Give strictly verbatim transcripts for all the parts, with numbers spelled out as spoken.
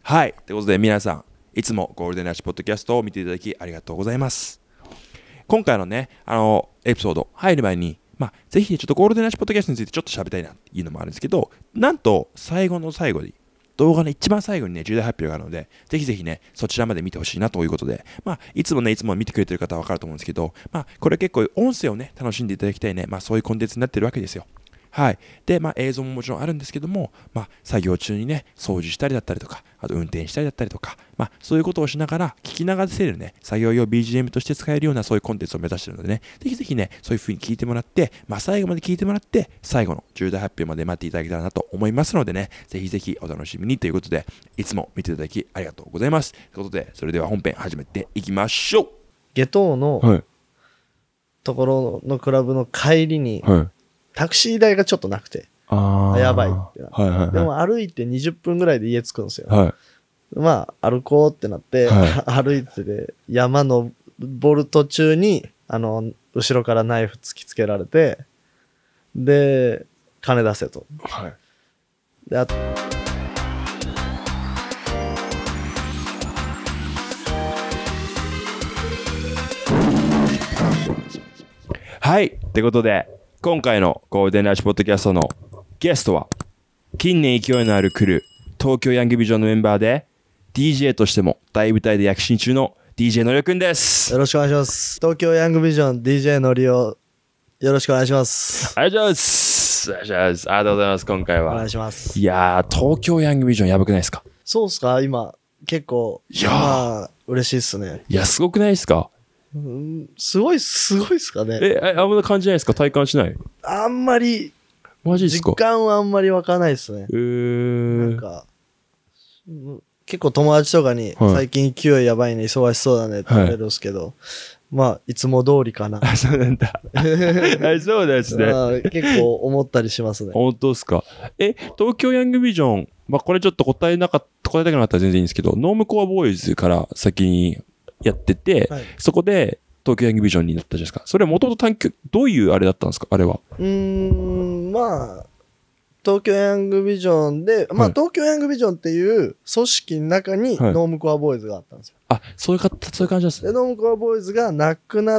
はい。ということで皆さん、いつもゴールデンラッシュポッドキャストを見ていただきありがとうございます。今回のね、あの、エピソード入る前に、まあ、ぜひちょっとゴールデンラッシュポッドキャストについてちょっと喋りたいなっていうのもあるんですけど、なんと最後の最後に、動画の一番最後にね、重大発表があるので、ぜひぜひね、そちらまで見てほしいなということで、まあ、いつもね、いつも見てくれてる方はわかると思うんですけど、まあ、これ結構音声をね、楽しんでいただきたいね、まあ、そういうコンテンツになってるわけですよ。はい。で、まあ、映像ももちろんあるんですけども、まあ、作業中にね、掃除したりだったりとか、あと運転したりだったりとか、まあ、そういうことをしながら、聞き流せるね、作業用 ビージーエム として使えるようなそういうコンテンツを目指しているのでね、ぜひぜひね、そういう風に聞いてもらって、まあ、最後まで聞いてもらって、最後の重大発表まで待っていただけたらなと思いますのでね、ぜひぜひお楽しみにということで、いつも見ていただきありがとうございます。ということで、それでは本編始めていきましょう。 下等の、 はい、 ところのクラブの帰りに、 はい、 タクシー代がちょっとなくて、 ああやばいってなって、 はいはいはい、 でも歩いてにじゅっぷんぐらいで家着くんですよ。 はい、 まあ、歩こうってなって、 は歩いてて、山登る途中に、あの、後ろからナイフ突きつけられて、で、金出せと。 はい、 で、あはい。ってことで、今回のゴールデンラッシュポッドキャストのゲストは、近年勢いのあるクルー、東京ヤングビジョンのメンバーで、ディージェー としても大舞台で躍進中の ディージェー のりおくんです。 よろしくお願いします。東京ヤングビジョン ディージェー のりお、よろしくお願いします。 ありがとうございます。ありがとうございます。ありがとうございます、今回は。 お願いします。 いやー、東京ヤングビジョンやばくないですか？ そうっすか？今、結構、 いやー、 まあ、嬉しいっすね。 いや、すごくないですか？ うん、すごい、すごいっすかね。 え、あんま感じないですか？体感しない？ あんまり、 マジですか？ 実感はあんまり湧かないっすね。 えー、 なんか、うん結構友達とかに、 はい最近勢いやばいね、忙しそうだねって言われるんですけど、まあ、いつも通りかな。 あ、そうなんだ。あ、そうですね。 あ結構思ったりしますね。 本当ですか？え、東京ヤングビジョン、まあ、これちょっと答えなかった、答えたくなかったら全然いいんですけど、ノームコアボーイズから先にやってて、 はい、 そこで東京ヤングビジョンになったじゃないですか。それはもともと短距、どういうあれだったんですか？あれは。 うーん、まあ、東京ヤングビジョンで、まあ、 はい東京ヤングビジョンっていう組織の中にはいノームコアボーイズがあったんですよ。 あ、そういうか、そういう感じですで、 ね。 ノームコアボーイズがなくなって、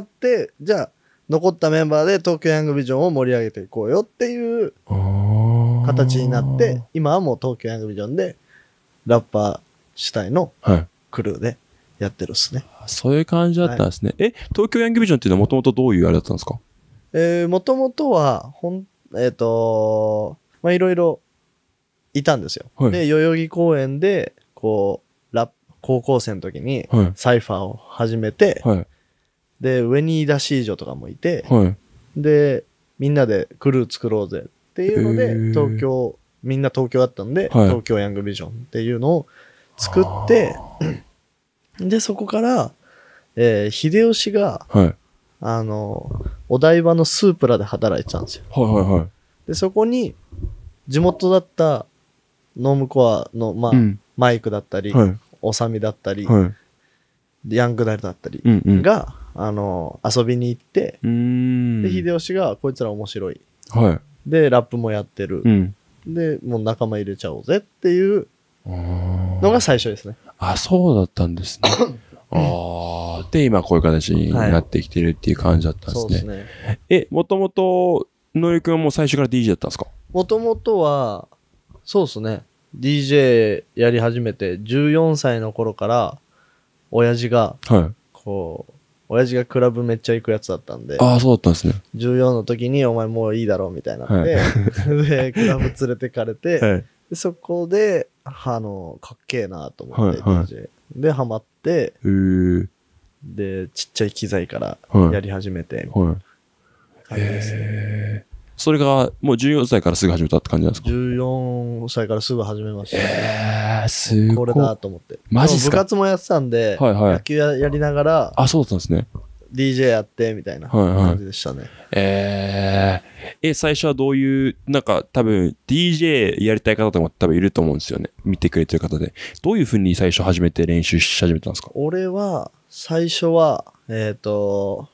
じゃあ、残ったメンバーで東京ヤングビジョンを盛り上げていこうよっていう形になって、今はもう東京ヤングビジョンで、ラッパー主体のはい。 クルーでやってるっすね。 そういう感じだったんですね。え、東京ヤングビジョンっていうのはもともとどういうあれだったんですか？ えー、もともとは、ほん、えっ、とまあ、いろいろいたんですよ。 はいで、代々木公園で、こう、ラップ、高校生の時にはい。 サイファーを始めて、 はい。 で、上にダシージョとかもいて、 はい。 で、みんなでクルー作ろうぜっていうので、 へー東京、みんな東京だったんで、 はい東京ヤングビジョンっていうのを作って、で、そこから、えー秀吉が、 はい。 あの、お台場のスープラで働いてたんですよ。 はいはいはい。 で、そこに、地元だったノームコアの、まあ、 うん。 マイクだったり、 はい。 おさみだったり、 はい。 ヤングダルだったりうんうん。 が、あの、遊びに行って、 うーん。 で、秀吉が、こいつら面白い。 はい。 で、ラップもやってる。 うん。 で、もう仲間入れちゃおうぜっていうあーのが最初ですね。 あ、そうだったんですね。ああ。で、今こういう形になってきてるっていう感じだったんそうでね。 ですすね。 え、もともと、のりくんはもう最初から ディージェー だったんですか？ もともとは、そうですね。ディージェー やり始めて、じゅうよんさいの頃から、親父が、 はい。 こう、親父がクラブめっちゃ行くやつだったんで、 ああ、そうだったんですね。 じゅうよんの時にお前もういいだろうみたいになって、で、クラブ連れてかれて、 はい。 でそこで、あの、かっけえなと思って、 はいはいディージェー。で、ハマって、 へー。 で、ちっちゃい機材からはいやり始めて、 はい。 感じですね。 へー。それが、もうじゅうよんさいからすぐ始めたって感じなんですか？ じゅうよんさいからすぐ始めました。 えー、すごい。 これだと思って。 マジっすか？ でも部活もやってたんで、 はいはい野球ややりながら、 あ、そうだったんですね。 ディージェー やってみたいなはいはい感じでしたね。 えー、え、最初はどういう、なんか多分 ディージェー やりたい方とかも多分いると思うんですよね。見てくれてる方で。どういう風に最初始めて練習し始めたんですか？ 俺は、最初は、えっ、と、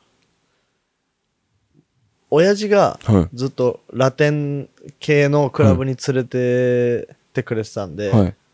親父がはい。 ずっとラテン系のクラブに連れてってくれてたんで、 はい。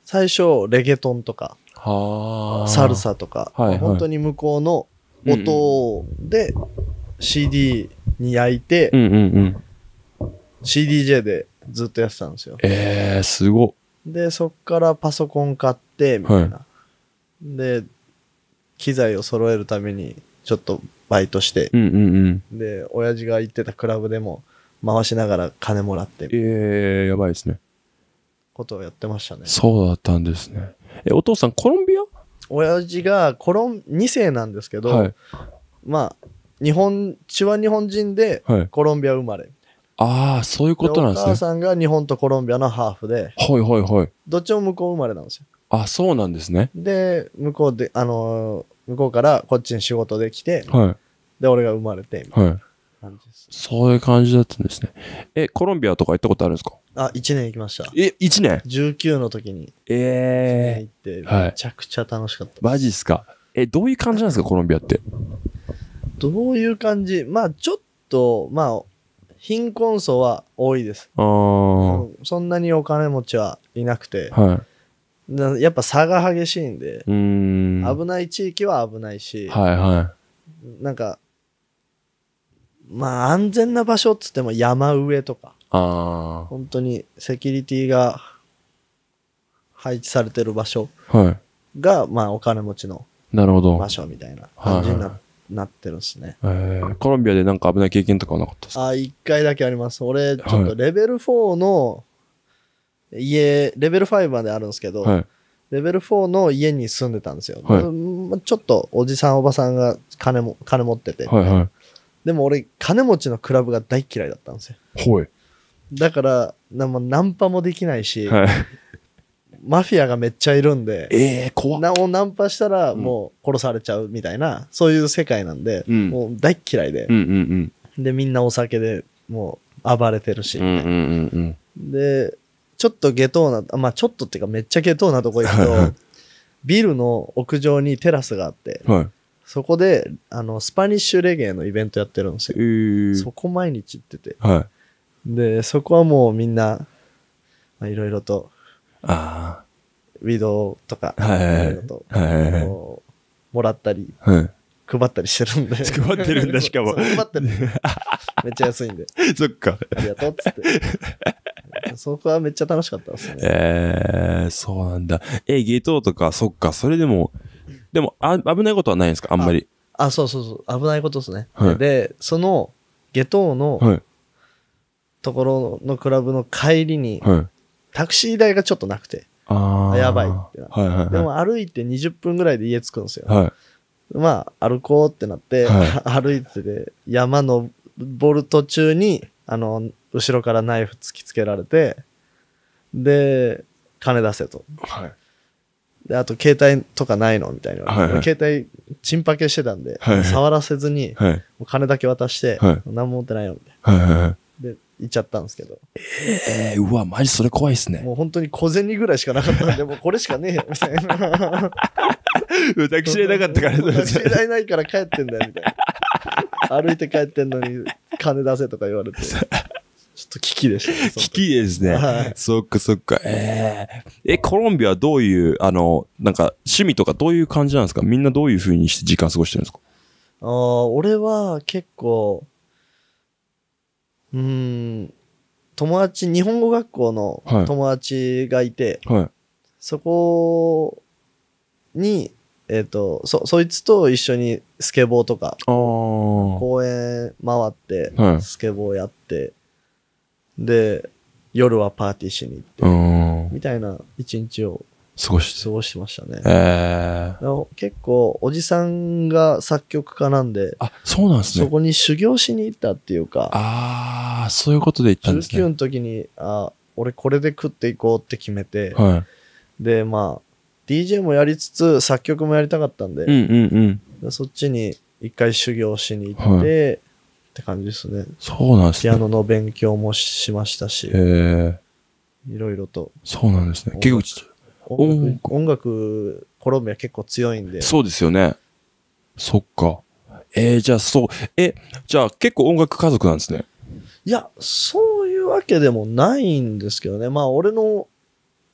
最初レゲトンとかはあ。 サルサとか、 はいはい本当に向こうの音で シーディー に焼いて、 うんうんうん。 シーディージェー でずっとやってたんですよ。 えー、すごっ。 で、そっからパソコン買って、みたいな。で、機材を揃えるためにちょっとバイトして、 うんうんうん。 で、親父が行ってたクラブでも回しながら金もらって、 えー、やばいですね。 ことをやってましたね。 そうだったんですね。え、お父さんコロンビア？ 親父がコロン、に世なんですけど、 はい。 まあ、日本、血は日本人ではい。 コロンビア生まれ。 ああ、そういうことなんですね。 お母さんが日本とコロンビアのハーフで、 はいはいはい。 どっちも向こう生まれなんですよ。 あ、そうなんですね。 で、向こうで、あのー向こうからこっちに仕事で来て、 はで、俺が生まれて、みい。 たいなはい。 感じです。 そういう感じだったんですね。え、コロンビアとか行ったことあるんですか？ あ、いちねん行きました。 え、いちねん？ じゅうきゅうの時にえ行って、 はいめちゃくちゃ楽しかったです。 ー、マジっすか？え、どういう感じなんですか、コロンビアって？ どういう感じ？まあ、ちょっと、まあ、貧困層は多いです。 あー、 うんそんなにお金持ちはいなくて、 はなやっぱ差が激しいんでい。、うーん。 危ない地域は危ないし、 はいはなんか、まあ安全な場所っつっても山上とか、 い。あ本当にセキュリティが配置されてる場所ー、はい。 が、まあお金持ちのなるほど。 場所みたいな感じにな,、 はいはなってるんですね。 えー、コロンビアでなんか危ない経験とかはなかったですか？ あ、一回だけあります。俺、ちょっはいとレベルフォーの家、レベルファイブまであるんですけど、 はい。 レベルフォーの家に住んでたんですよ。 はいうんちょっとおじさんおばさんが金も、金持ってて。 はいはい。 でも俺、金持ちのクラブが大嫌いだったんですよ。 ほい。 だから、なまナンパもできないし、 はい。 マフィアがめっちゃいるんで、 えー、怖っ。 なおナンパしたらもう殺されちゃうみたいな、そういう世界なんで、 うんもう大嫌いで、 うんうんで、みんなお酒でもう暴れてるし、 うん。うんうんうんうん。 で、ちょっと下等な、あまあちょっとっていうかめっちゃ下等なとこ行くと、ビルの屋上にテラスがあって、 はい。 そこで、あの、スパニッシュレゲエのイベントやってるんですえよ。 ー。 そこ毎日行ってて。 はい。 で、そこはもうみんな、まあいろいろと、 あウィドウとか、 あ。はいはいろいろと、 はい。はいはいこうもらったり、 はい。 配ったりしてるんで。 配ってるんだしかもそう配ってる。めっちゃ安いんで。 そっか。 ありがとうっつって。そこはめっちゃ楽しかったですね。 えー、そうなんだ。え、ゲートとか、そっか、それでも、でも、あ、危ないことはないんですか、あんまり。 あ、そうそうそう。危ないことですね。 はいで、その、下等のはい。 ところのクラブの帰りに、 はい。 タクシー代がちょっとなくて、 ああ。 やばいってなってはいはいはい。 でも歩いてにじゅっぷんぐらいで家着くんですよ。 はい。 まあ、歩こうってなって、 は歩いてて、山登る途中に、あの、後ろからナイフ突きつけられて、で、金出せと。 はい。 で、あと、携帯とかないのみたいな。 はいはい携帯、チンパケしてたんで、 はいはい触らせずに、 はい。 もう金だけ渡して、 はい何も持ってないよ、みたいはいはいはい。 な。で、行っちゃったんですけど、 えー、うわ、マジそれ怖いっすね。 もう本当に小銭ぐらいしかなかったんで、もうこれしかねえよ、みたいな。 タクシー代なかったから。 タクシー代ないから帰ってんだよ、みたいな。歩いて帰ってんのに、金出せとか言われて、ちょっと危機でしたね。その時危機ですね。 はいそっかそっか。えー、え、コロンビアはどういう、あの、なんか、趣味とかどういう感じなんですか？みんなどういう風にして時間過ごしてるんですか？ あー俺は結構、うーん、友達、日本語学校のはい友達がいて、 はい。 そこに、えっ、と、そ、そいつと一緒にスケボーとか、 あー。 公園回っては、いスケボーやって、で、夜はパーティーしに行って、 うん。 みたいな一日を過ごして。 過ごしてましたね。 えー。 でも結構、おじさんが作曲家なんで、 あ、そうなんですね。 そこに修行しに行ったっていうか、 あー、そういうことで行ったんですじゅうきゅうね。 の時に、あ、俺これで食っていこうって決めて、 はで、まあ、ディージェー もやりつつ、作曲もやりたかったんで、 い。うんうんうん。 でそっちに一回修行しに行って、って感じですね。 そうなんですね。 ピアノの勉強もしましたしえ、ー、 いろいろと。 そうなんですね。結構ちっちゃい。 音楽、 音音楽コロンビア結構強いんで、 そうですよね。そっか。えー、じゃあそう、え、じゃあ結構音楽家族なんですね。 いや、そういうわけでもないんですけどね。まあ、俺の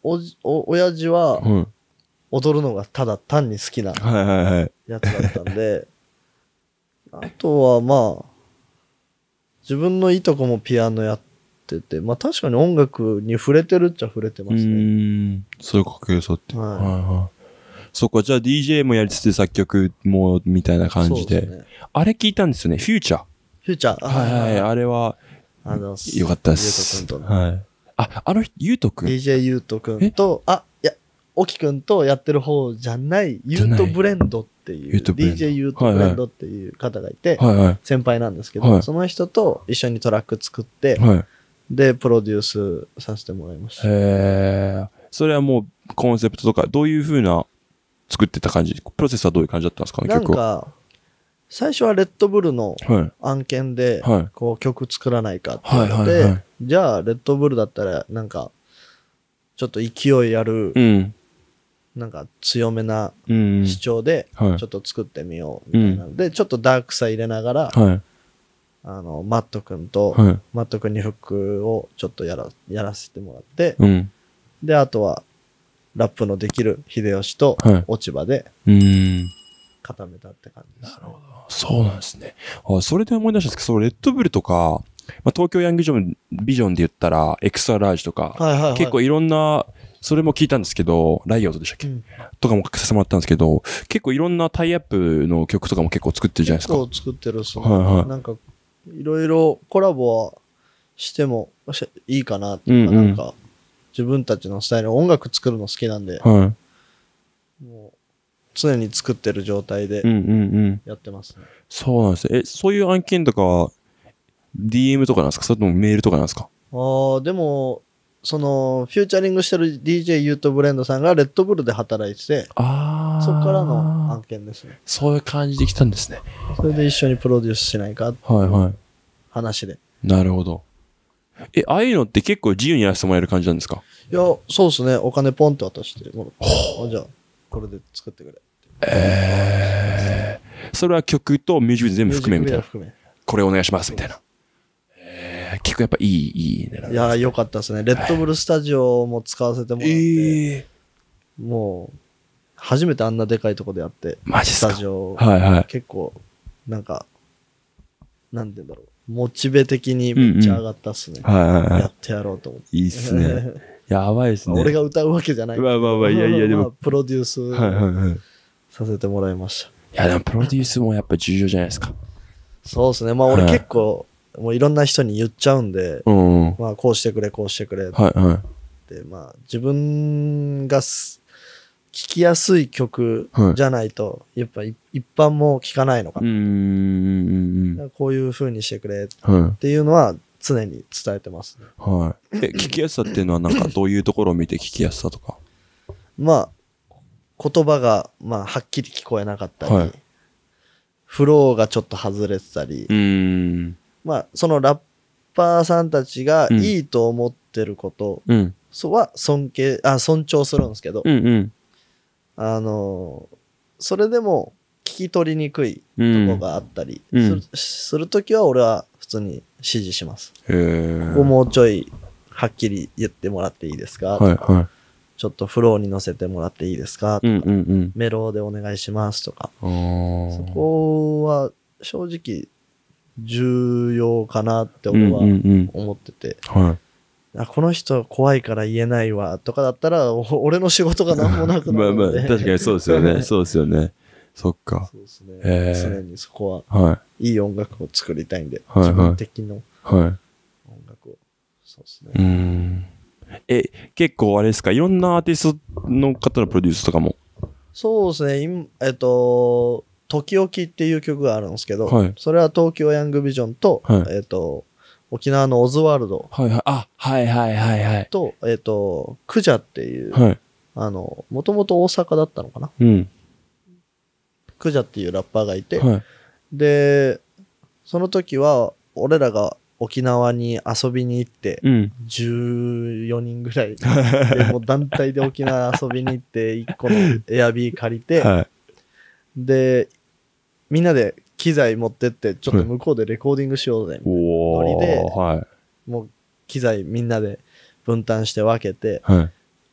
おじ、お、親父はうん。 踊るのがただ単に好きなはいはいはい。 やつだったんで、あとはまあ、自分のいとこもピアノやってて、まあ確かに音楽に触れてるっちゃ触れてうますね。 ーん。そういう家系そうって。 はいはいはい。そっか、じゃあ ディージェー もやりつつ作曲もみたいな感じで。 そうですね。 あれ聞いたんですよね。フューチャー。 フューチャー。 はいはい。 ああれは、 あの、 よかったです。 ゆうとくんとの。 はい。あ、あの人、ゆうとくんディージェー ゆうとくんと、あ、いや、おきくんとやってる方じゃない、ゆうとブレンドっていう、 ゆうとブレンドディージェー ゆうとブレンドっていう方がいて、 はいはい。 先輩なんですけど、 はいその人と一緒にトラック作って、 はい。 で、プロデュースさせてもらいました。 へえ。それはもうコンセプトとか、どういう風な作ってた感じ、プロセスはどういう感じだったんですかね、 なん曲は。 か、最初はレッドブルのはい。 案件で、 はい。 こう曲作らないかってはい言って、 はいはい。 じゃあ、レッドブルだったら、なんか、ちょっと勢いある、 うん。 なんか強めなうん。 主張で、 はいちょっと作ってみようみたいなので、ちょっとダークさ入れながら、 はい。 あの、マット君と、 はい。 マット君にフックをちょっとやら、やらせてもらって、 うん。 で、あとは、ラップのできる秀吉とはい落ち葉でうん。 固めたって感じですね。 そうなんですね。あ、それで思い出したんですけど、そう、レッドブルとか、まあ、東京ヤングビジョン、ビジョンで言ったら、エクストララージとか、 はいはいはい。 結構いろんな、それも聞いたんですけど、ライオットでしたっけ、 うんとかもさせてもらったんですけど、結構いろんなタイアップの曲とかも結構作ってるじゃないですか。 結構作ってるっすね。 はいはいなんか、いろいろコラボはしてもしいいかなっていうか、 うんうんなんか、自分たちのスタイル、音楽作るの好きなんで、 はもう、常に作ってる状態でい。うんうんうん。 やってますね。 そうなんですね。え、そういう案件とかは、ディーエム とかなんですか、それともメールとかなんですか？ ああ、でも、その、フューチャリングしてる ディージェー ユートブレンドさんがレッドブルで働いてて、 ああ。 そこからの案件ですね。 そういう感じで来たんですね。 それで一緒にプロデュースしないかってはいはい。 話で。 なるほど。え、ああいうのって結構自由にやらせてもらえる感じなんですか？ いや、そうですね。お金ポンって渡してもらって。あじゃあ、これで作ってくれ。 ええー。それは曲とミュージックビデオ全部含めみたいな。 ミュージックビデオ含これお願いしますみたいな。ええー、結構やっぱいい、いいね。 め。いやー、よかったですね。レッドブルスタジオも使わせてもらって、 ええー。 もう、初めてあんなでかいとこでやって、スマジっすか。 タジオ、 はいはい。 結構、なんか、なんて言うんだろう。モチベ的にめっちゃ上がったっすね。 はいはいやはってやろうと思って。 い。いいっすね。やばいっすね。 俺が歌うわけじゃない。 まあまあまあ、いやいやでも。 まあプロデュースはいはいはい。いさせてもらいました。 やでもプロデュースもやっぱ重要じゃないですか。 そうですね。まあ俺はい結構、もういろんな人に言っちゃうんで、 うんうん。 まあこうしてくれ、こうしてくれっはいはい。 て、まあ自分がす聴きやすい曲じゃないと、やっぱ一一般も聴かないのかな。 うんうんうんうん。 こういう風にしてくれっはていうのは常に伝えてますね。 い。はい。え、聞きやすさっていうのはなんかどういうところを見て聞きやすさとか。 まあ、言葉が、まあ、はっきり聞こえなかったり、 はいフローがちょっと外れてたり、 うーん。 まあ、そのラッパーさんたちがうんいいと思ってることうん。 そは尊敬、あ、尊重するんですけど、 うんうん。 あのーそれでも聞き取りにくいうん。 とこがあったりすうんる,、するときは俺は普通に指示します。 へーここもうちょいはっきり言ってもらっていいですか、 はいはちょっとフローに乗せてもらっていいですか、 い。うんうんうん。 メロでお願いしますとか、 あーそこは正直重要かなって俺はうんうんうん。 思ってて、 はあこの人怖いから言えないわとかだったらお俺の仕事が何もなくい。まあまあ、 なるので。 確かにそうですよね。そうですよね。そっか。 そうですね。 へー常にそこははいい音楽を作りたいんで、 はいはい自分的のい。はい。 音楽を。そうですね。 うーん。え、結構あれですか、いろんなアーティストの方のプロデュースとかも。 そうですね。今えっと、時々っていう曲があるんですけど、 はいそれは東京ヤングビジョンと、 はいえっと、沖縄のオズワルドはいはい。あ、はいはいはいはい。 と、えっと、クジャっていう、 はい。 あの、もともと大阪だったのかな。 うん。 クジャっていうラッパーがいて、 はい。 で、その時は、俺らが沖縄に遊びに行って、 うん。 じゅうよにんぐらいで、もう団体で沖縄遊びに行って、いっこのエアビー借りて、 はい。 で、みんなで機材持ってって、ちょっと向こうでレコーディングしようぜ。 おノリでー。はい。 もう機材みんなで分担して分けて、 はい。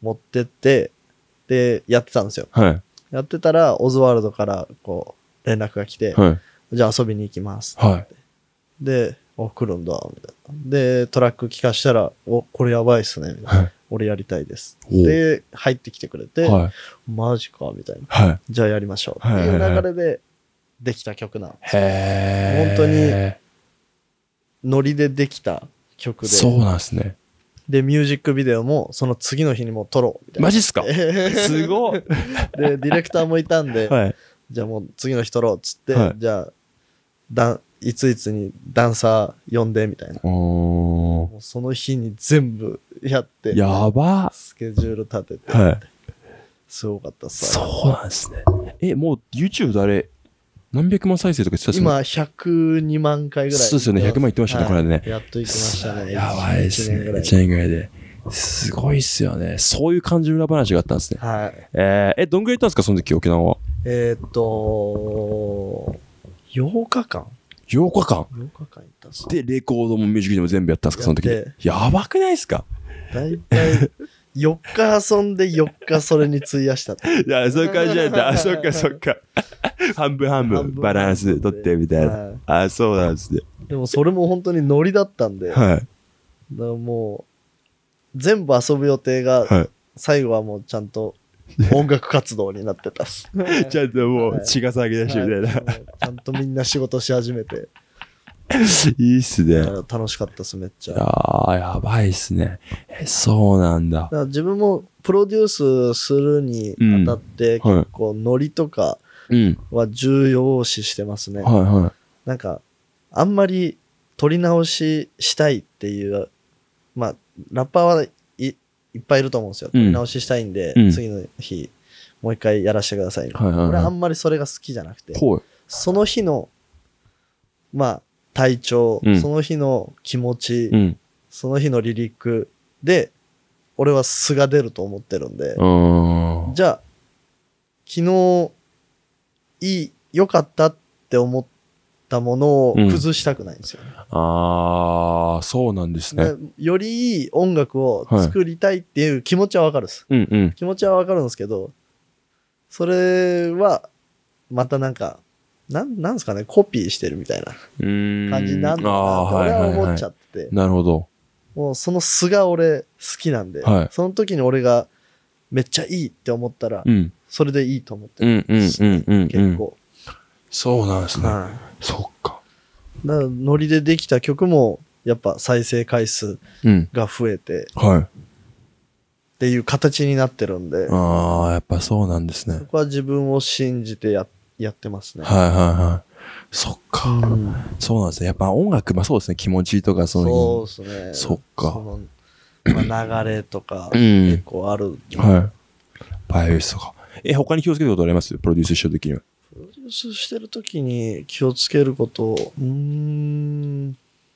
持ってってでやってたんですよ。 はいやってたらオズワルドからこう連絡が来て、 はいじゃあ遊びに行きますはいで、お来るんだみたいな。でトラック聞かしたら、おこれやばいっすねみたいな、 はい俺やりたいですおで入ってきてくれて、 はいマジかみたいな、 はいじゃあやりましょうっていう流れでできた曲なんですよ。 へー本当にノリでできた曲で、 そうなんですね。 でミュージックビデオもその次の日にも撮ろうみたいな。 マジっすかすごいでディレクターもいたんで、 はいじゃあもう次の日撮ろうっつって、 はいじゃあだいついつにダンサー呼んでみたいな。 おーもうその日に全部やってやばスケジュール立てて、 はいすごかったっす。 そうなんですね。えもう YouTube であれ何百万再生とか言ってたっすよね。 今ひゃくにまん回ぐらい。 そうですよねひゃくまんいってましたね、 はいこれねやっといきましたね。 やばいですね。 いちねんぐらいいちねんぐらいで。すごいっすよね。そういう感じの裏話があったんですね。 はい。 えー、え、どんぐらいいたんですか、その時、沖縄は。 えーっと、ようかかんようかかん。 ?ようかかんいったっす。 で、レコードもミュージックビデオも全部やったんですか、その時やってに。やばくないですか。 だいたいよっか遊んでよっかそれに費やしたって。 いや、そういう感じなんだ。あ、そっかそっか。半分半分、 半分バランス取ってみたいな。 はいあ、そうなんですね。 でもそれも本当にノリだったんで、だかはい。 らもう、全部遊ぶ予定が、 はい。 最後はもうちゃんと音楽活動になってたっす。 ちゃんともうはい血が騒ぎ出してみたいな。 はいちゃんとみんな仕事し始めて、 いいっすね。い楽しかったっす、めっちゃ。 やー、やばいっすね。え、そうなんだだ。から自分もプロデュースするにあたって、 うんはい結構ノリとかうん。 は重要視してますね。 はいはなんか、あんまり撮り直ししたいっていう、まあ、ラッパーはい、いっぱいいると思うんですよ。撮り直ししたいんで、 うん次の日、もう一回やらせてくださいみたいな。 はいはいはい俺はあんまりそれが好きじゃなくてい。、ほい。 その日の、まあ、体調、 うんその日の気持ち、 うん。 その日のリリックで、俺は素が出ると思ってるんで、 うーん。 じゃあ、昨日、いい、良かったって思ったものを崩したくないんですよね。 あー、そうなんですね。 でよりいい音楽を作りたいっていう気持ちはわかるです。 うんうん。 気持ちはわかるんですけど、それは、またなんか、なん、なんですかね、コピーしてるみたいなうーん。 感じになるのあーかなって俺は思っちゃいって、 なるほど。 もうその素が俺好きなんで、 はいその時に俺がめっちゃいいって思ったら、 うん。 それでいいと思ってる。 うんうんうんうんうん。 結構。 そうなんですね。 はい。 そっか。 だからノリでできた曲も、やっぱ再生回数うん。 が増えてはい。 っていう形になってるんで、 あー、やっぱそうなんですねそ。こは自分を信じてややってますね。 はいはいはい。そっか。 うんそうなんですね。やっぱ音楽、まあそうですね。気持ちとかそういう。 そうですね。 そっかそのまあ、流れとかうん結構ある。 はい。バイオリスとか。え、他に気をつけることありますプロデュースしてるときには。 プロデュースしてる時に気をつけること、うーん、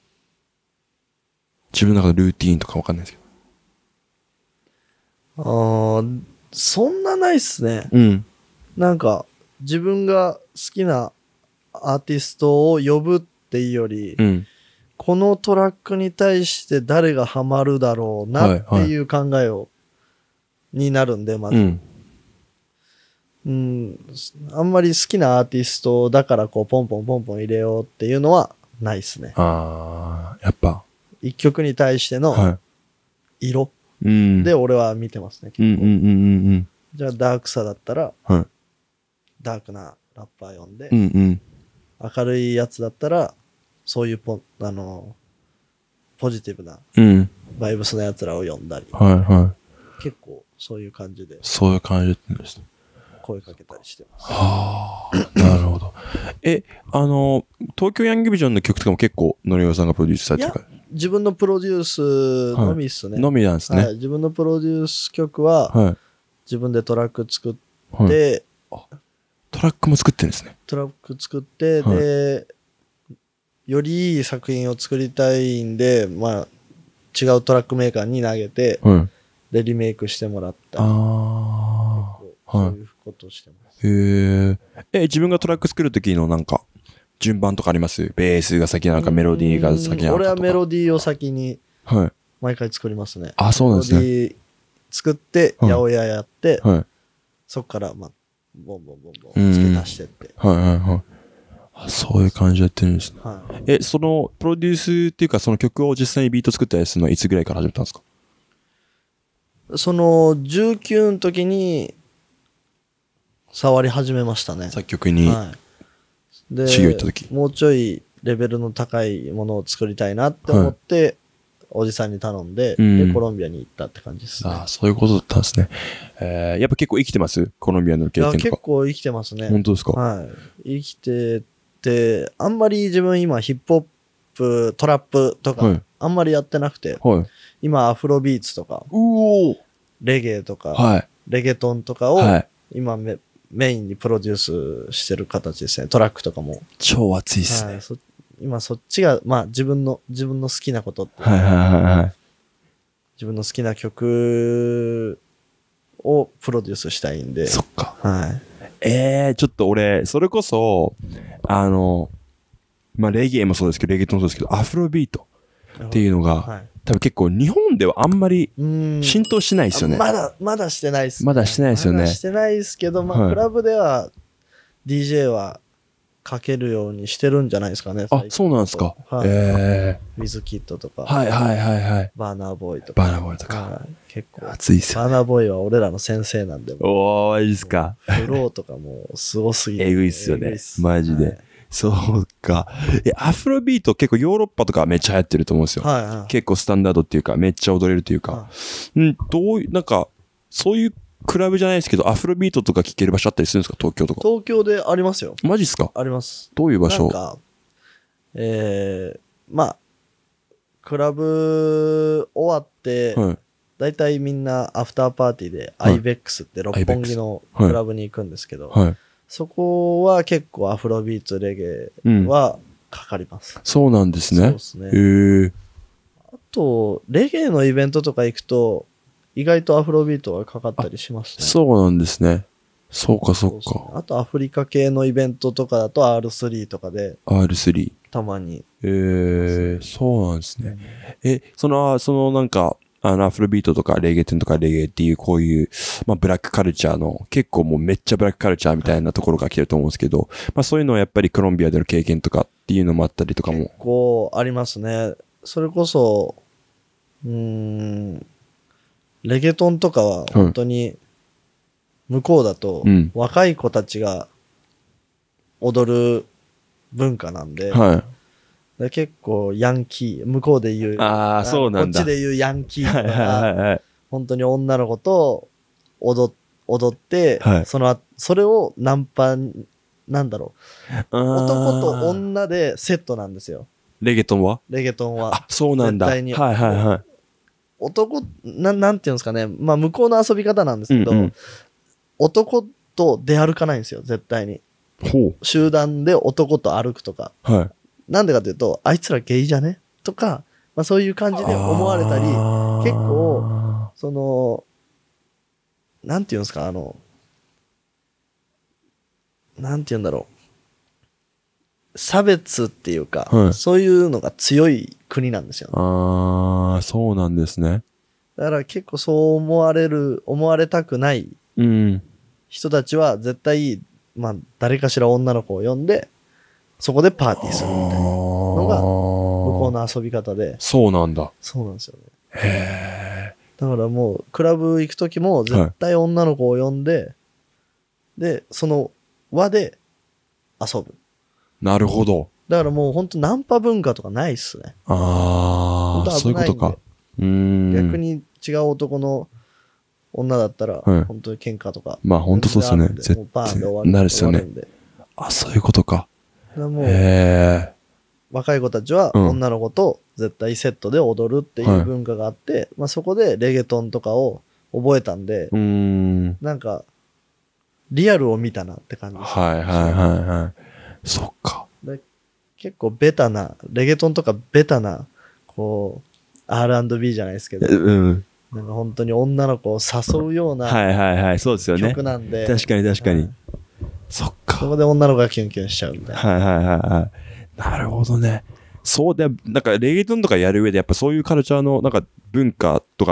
自分の中でルーティーンとかわかんないですけあーそんなないっすね。 ど。うん。 なんか自分が好きなアーティストを呼ぶっていうより、 うん。 このトラックに対して誰がハマるだろうなっていう考えを、になるんで、まず。 うん。 うん、あんまり好きなアーティストだからこうポンポンポンポン入れようっていうのはないですね。 あー、やっぱ。 一曲に対してのは色い。うん。 で俺は見てますね。 うんうんうんうんうん。 じゃあダークさだったら、 はいダークなラッパー呼んで、 うんうん。 明るいやつだったらそういうポあのポジティブなうん。 バイブスなやつらを呼んだり、 はいはい。 結構そういう感じでそういう感じなんですね。 声かけたりしてます。 はあ、なるほど。え、あの、東京ヤングビジョンの曲とかも結構、のりおさんがプロデュースされてるか自分のプロデュースのみっすね。 のみなんですね。 はい、自分のプロデュース曲ははい。 自分でトラック作っはい。 て、 トラックも作ってるんですね。 トラック作って、 はいで、よりいい作品を作りたいんで、まあ、違うトラックメーカーに投げて、 はい。 で、リメイクしてもらったり、 あ結あ。 構はいそういうことをしてます。 へえ。え、自分がトラック作るときのなんか、順番とかありますベースが先なのか、メロディーが先なのかとか。 俺はメロディーを先にはい。 毎回作りますね。 あ、そうなんですね。 メロディー作って、 はい八百屋やって、 はい。 そこから、まあ、ボンボンボンボン付け足してって。 はいはいはい。あ、そういう感じでやってるんですね。 はい、 え、その、プロデュースっていうか、その曲を実際にビート作ったりするのはいつぐらいから始めたんですか？ その、じゅうきゅうの時に、触り始めましたね。 作曲に、 はい、で、 修行行った時。 もうちょいレベルの高いものを作りたいなって思って、はい、おじさんに頼んで、うん、で、コロンビアに行ったって感じですね。 ああ、そういうことだったんですね。えー、やっぱ結構生きてます？コロンビアの経験とか。 いや、結構生きてますね。 本当ですか？ はい。生きてて、あんまり自分今ヒップホップ、トラップとか、はい、あんまりやってなくて、はい、今アフロビーツとか、 うおレゲエとか、 はい、 レゲトンとかを、はい、今メ、メインにプロデュースしてる形ですね。トラックとかも。 超熱いっすね。 はい、そ今そっちが、まあ自分の、自分の好きなことって。 はいはいはいはい。 自分の好きな曲をプロデュースしたいんで。 そっか。 はい。 えー、ちょっと俺、それこそ、あの、まあレゲエもそうですけど、レゲトンもそうですけど、アフロビートっていうのが、はい、多分結構日本ではあんまり浸透しないですよね。 まだ、まだしてないです、ね。 まだしてないですよね。 まだしてないですけど、まあ、はい、クラブでは ディージェー はかけるようにしてるんじゃないですかね。 あ、そうなんですか。 はい、 えー。ウィズキッドとか。 はいはいはいはい。 バーナーボーイとか。 バーナーボーイとか。 はい、結構。 熱いっすよ、ね。 バーナーボーイは俺らの先生なんで。 おー、いいっすか。 フローとかもすごすぎて。 えぐいっすよね。マジで。はい、そうか。え、アフロビート結構ヨーロッパとかめっちゃ流行ってると思うんですよ。 はいはい、 結構スタンダードっていうか、めっちゃ踊れるというか。はい、うん、どういう、なんか、そういうクラブじゃないですけど、アフロビートとか聴ける場所あったりするんですか？東京とか。 東京でありますよ。 マジっすか？ あります。 どういう場所？ なんか、えー、まあ、クラブ終わって、はい、だいたいみんなアフターパーティーで、はい、アイベックスって六本木のクラブに行くんですけど、はいはい、そこは結構アフロビーツ、レゲエはかかります。 うん、そうなんですね。 そうですね。 へー。 あと、レゲエのイベントとか行くと、意外とアフロビートがかかったりしますね。 そうなんですね。そうかそうか。そうね、あとアフリカ系のイベントとかだと アールスリー とかで。 アールスリー。 たまに。 えー、そうなんですね。え、その、そのなんか、あのアフロビートとかレゲエテンとかレゲエっていうこういう、まあブラックカルチャーの結構もうめっちゃブラックカルチャーみたいなところが来てると思うんですけど、まあそういうのはやっぱりコロンビアでの経験とかっていうのもあったりとかも。 結構ありますね。それこそ、うーん、レゲトンとかは本当に向こうだと若い子たちが踊る文化なんで、 はい、 で結構ヤンキー、向こうで言う、 ああ、そうなんだ。 こっちで言うヤンキーとか、本当に女の子と踊踊って、はい、そのそれをナンパ、なんだろう、男と女でセットなんですよ。 レゲトンは？ レゲトンは。 あ、そうなんだ。 絶対に。 はいはいはい。 男な、なんていうんですかね。まあ、向こうの遊び方なんですけど、うんうん、男と出歩かないんですよ、絶対に。 ほう。 集団で男と歩くとか。 はい。 なんでかというと、あいつらゲイじゃねとか、まあ、そういう感じで思われたり、結構、その、なんていうんですか、あの、なんていうんだろう。差別っていうか、はい、そういうのが強い国なんですよね。 ああ、そうなんですね。 だから結構そう思われる、思われたくない人たちは絶対、まあ誰かしら女の子を呼んで、そこでパーティーするみたいなのが向こうの遊び方で。 そうなんだ。 そうなんですよね。 へー。だからもうクラブ行くときも絶対女の子を呼んで、はい、で、その輪で遊ぶ。 なるほど。 だからもう本当ナンパ文化とかないっすね。 ああ、そういうことか。うーん。 逆に違う男の女だったら、はい、本当に喧嘩とか。 まあ本当そうですよね。絶対。バーンで終わる。なるっすよね。あ、そういうことか。 もうへ若い子たちは女の子と絶対セットで踊るっていう文化があって、はい、まあそこでレゲトンとかを覚えたんで、 うーん。 なんか、リアルを見たなって感じです、 ね。はいはいはいはい。そっか。 で結構ベタな、レゲトンとかベタな、こう、アールアンドビー じゃないですけど、 うん。 なんか本当に女の子を誘うようなはいはいはい、そうですよね。 曲なんで。 確かに確かに。はい、そっか。 そこで女の子がキュンキュンしちゃうみたいな。 はいはいはいはい。なるほどね。そうで、なんかレゲトンとかやる上でやっぱそういうカルチャーのなんか文化とかの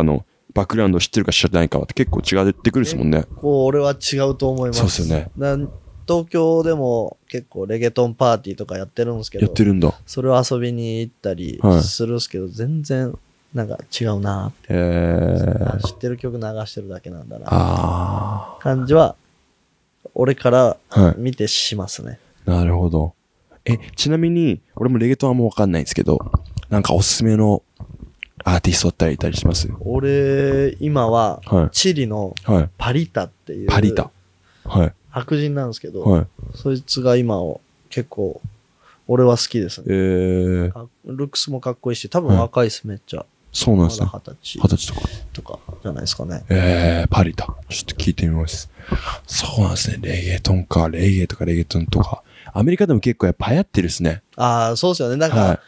バックグラウンドを知ってるか知らないかは結構違ってくるですもんね。 こう俺は違うと思います。 そうですよね。 だ東京でも結構レゲトンパーティーとかやってるんですけど、 やってるんだ。 それを遊びに行ったりするんですけど、はい、全然なんか違うなって、えー、知ってる曲流してるだけなんだな感じは俺から見てしますね。 はい、なるほど。え、ちなみに俺もレゲトンはもう分かんないんですけど、なんかおすすめのアーティストだったりいたりします？ 俺今はチリのパリタっていう、 はい、パリタ、はい、 白人なんですけど、はい、そいつが今を結構俺は好きですね。えー、ルックスもかっこいいし、多分若いっす、はい、めっちゃ。 そうなんですね。 二十歳。 二十歳とか。 とかじゃないですかね。 えー、パリタ。ちょっと聞いてみます。そうなんですね。レゲトンか。レゲとかレゲトンとか。アメリカでも結構やっぱ流行ってるっすね。 ああ、そうですよね。なんか、はい、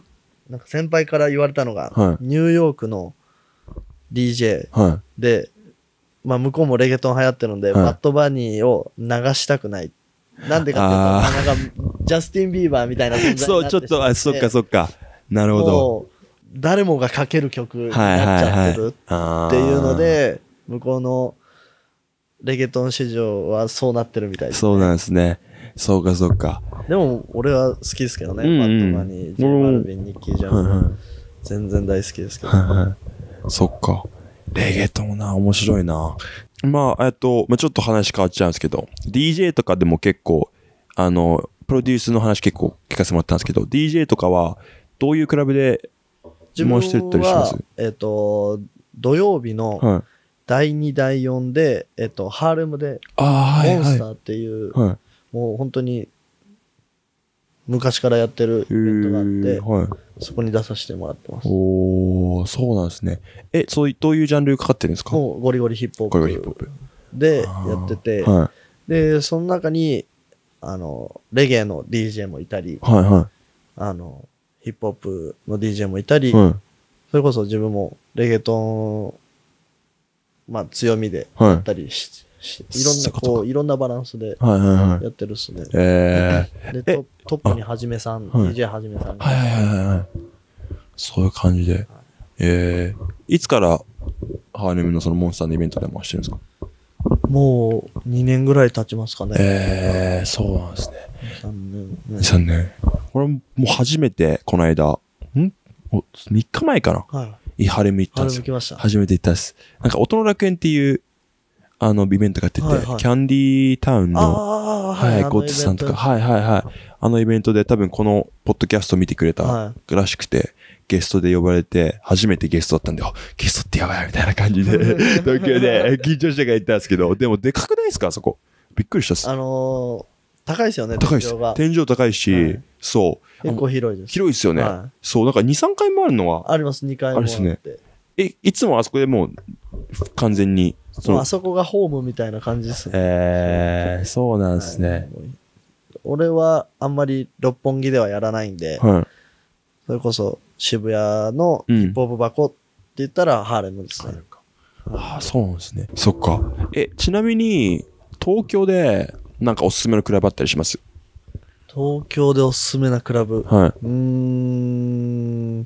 なんか先輩から言われたのが、はい、ニューヨークの ディージェー で、はい、まあ向こうもレゲトン流行ってるんで、はい、バッドバニーを流したくない。なんでかっていうと、なんか、ジャスティン・ビーバーみたいな存在になってしまって。 そう、ちょっと、あ、そっかそっか。なるほど。 誰もが書ける曲になっちゃってるっていうので、向こうのレゲトン市場はそうなってるみたいですね。 そうなんですね。そうかそうか。 でも、俺は好きですけどね。うんうん、バッドバニー、ジェイ・バルビン、ニッキー・ジャム、うんうん。全然大好きですけど。 そっか。レゲトンな、面白いな。まあ、えっと、まあ、ちょっと話変わっちゃうんですけど、ディージェー とかでも結構、あの、プロデュースの話結構聞かせてもらったんですけど、ディージェー とかはどういうクラブで自分は、えっと、土曜日のだいにだいよんで、えっと、ハーレムで、モンスターっていう、はいはい、もう本当に昔からやってるイベントがあって、はい、そこに出させてもらってます。 おー、そうなんですね。え、そういう、どういうジャンルかかってるんですか？ もうゴリゴリヒップホップ。ゴリゴリヒップホップ。で、やってて、はい、で、その中に、あの、レゲエの ディージェー もいたり、はいはい、あの、ヒップホップの ディージェー もいたり、はい、それこそ自分もレゲトン、まあ強みでやったりし、はい、いろんな、こう、いろんなバランスでやってるっすね。はいはいはい、えー、でト、トップにはじめさん、ディージェー はじめさん。 はいはいはいはい。そういう感じで。はい、えー、いつからハーレムのそのモンスターのイベントで回してるんですか？もうにねんぐらい経ちますかね。 えー、そうなんですね。さんねん。に、さんねん。これもう初めてこの間、んみっかまえかな、はい、ハーレム行ったんですよ。 来ました。 初めて行ったんです。なんか音の楽園っていうあのイベントがやってて、はいはい、キャンディータウンの、はい、ゴッツさんとか、はいはいはい。あのイベントで多分このポッドキャスト見てくれたらしくて、はい、ゲストで呼ばれて、初めてゲストだったんで、あ、ゲストってやばいみたいな感じで、東京で緊張してから行ったんですけど、でもでかくないですか、そこ。びっくりしたっす。 あのー、高いですよね、 高いです。天井高いし、はい、そう。 結構広いです。 広いですよね。はい、そう、なんかに、さんかいもあるのは。 あります、にかいもあって。あれですね。 え、いつもあそこでもう、完全に。 そのあそこがホームみたいな感じですね。 えー、そうなんですね、はい。 俺はあんまり六本木ではやらないんで、はい、それこそ渋谷のヒップホップ箱って言ったらハーレムですね。 うん、ああ、そうなんですね。そっか。え、ちなみに、東京でなんかおすすめのクラブあったりします？ 東京でおすすめなクラブ。はい。うーん。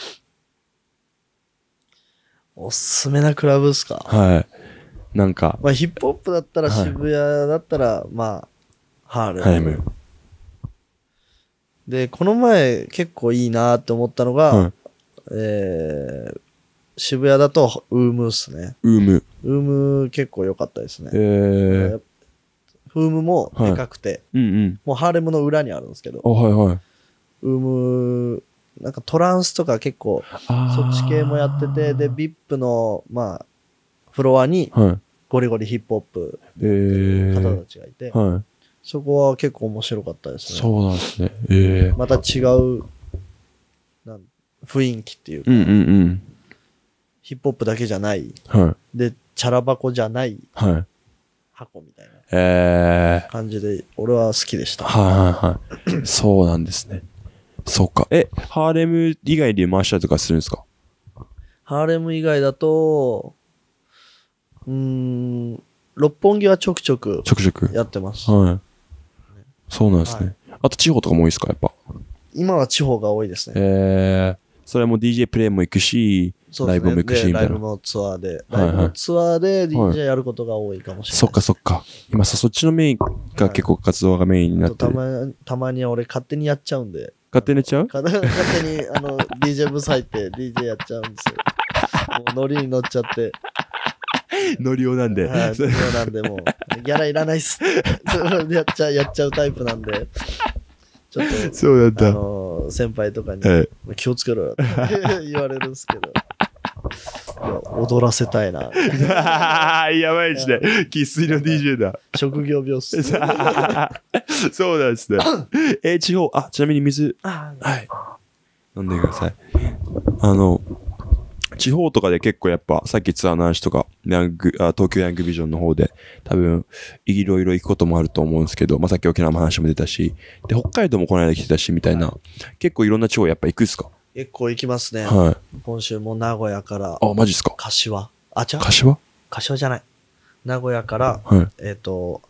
おすすめなクラブですか？ はい。なんか。 まあヒップホップだったら渋谷だったら、はい、まあ、ハーレム。ハーレム。で、この前結構いいなって思ったのが、はい、えー、渋谷だとウームっすね。 ウーム。 ウーム結構良かったですね。えー、ウームもでかくて、はいうんうん、もうハーレムの裏にあるんですけど、 はいはい、 ウーム、なんかトランスとか結構そっち系もやってて、で、ビップ の、まあ、フロアにゴリゴリヒップホップの方たちがいて、はい、そこは結構面白かったですね。 そうなんですね。えー、 また違うなん雰囲気っていうか、 うんうんうん、 ヒップホップだけじゃない、はい、で、チャラ箱じゃない箱みたいな感じで、俺は好きでした。 はいはいはい。そうなんですね。そうか。え、ハーレム以外で回したりとかするんですか？ ハーレム以外だと、うーん、六本木はちょくちょくちょくちょくやってます。 はい。そうなんですね。はい、あと地方とかも多いですか、やっぱ。 今は地方が多いですね。 えー、 それも ディージェー プレイも行くし、 そうですね、 ライブも行くし、みたいな。 でライブもツアーで、 はいはいライブもツアーで ディージェー やることが多いかもしれない。 そっかそっか。今さ、そっちのメインが結構活動がメインになってる。 たまに、たまに俺勝手にやっちゃうんで。 勝手にやっちゃう勝手勝手に、あの、ディージェー ブース入って ディージェー やっちゃうんですよ。もうノリに乗っちゃって。 ノリオなんで。 はい、そうなんで、もう、ギャラいらないっすってやっちゃう、やっちゃうタイプなんで、ちょっと、 そうなんだ。 あのー、先輩とかに、 はい気をつけろよって言われるんですけど、いや踊らせたいな。 やばいですね。生粋の ディージェー だ。 職業病っす。 そうなんですね。えー、地方、あ、ちなみに水、 あはい。飲んでください。あの、地方とかで結構やっぱ、さっきツアーの話とか、ヤングあ東京ヤングビジョンの方で、多分、いろいろ行くこともあると思うんですけど、まあ、さっき沖縄の話も出たし、で、北海道もこの間来てたし、みたいな、結構いろんな地方やっぱ行くっすか？ 結構行きますね。 はい。 今週も名古屋から、 あ、マジっすか？ 柏。あ、違う。 柏？ 柏じゃない。名古屋から、 はい。 えっと、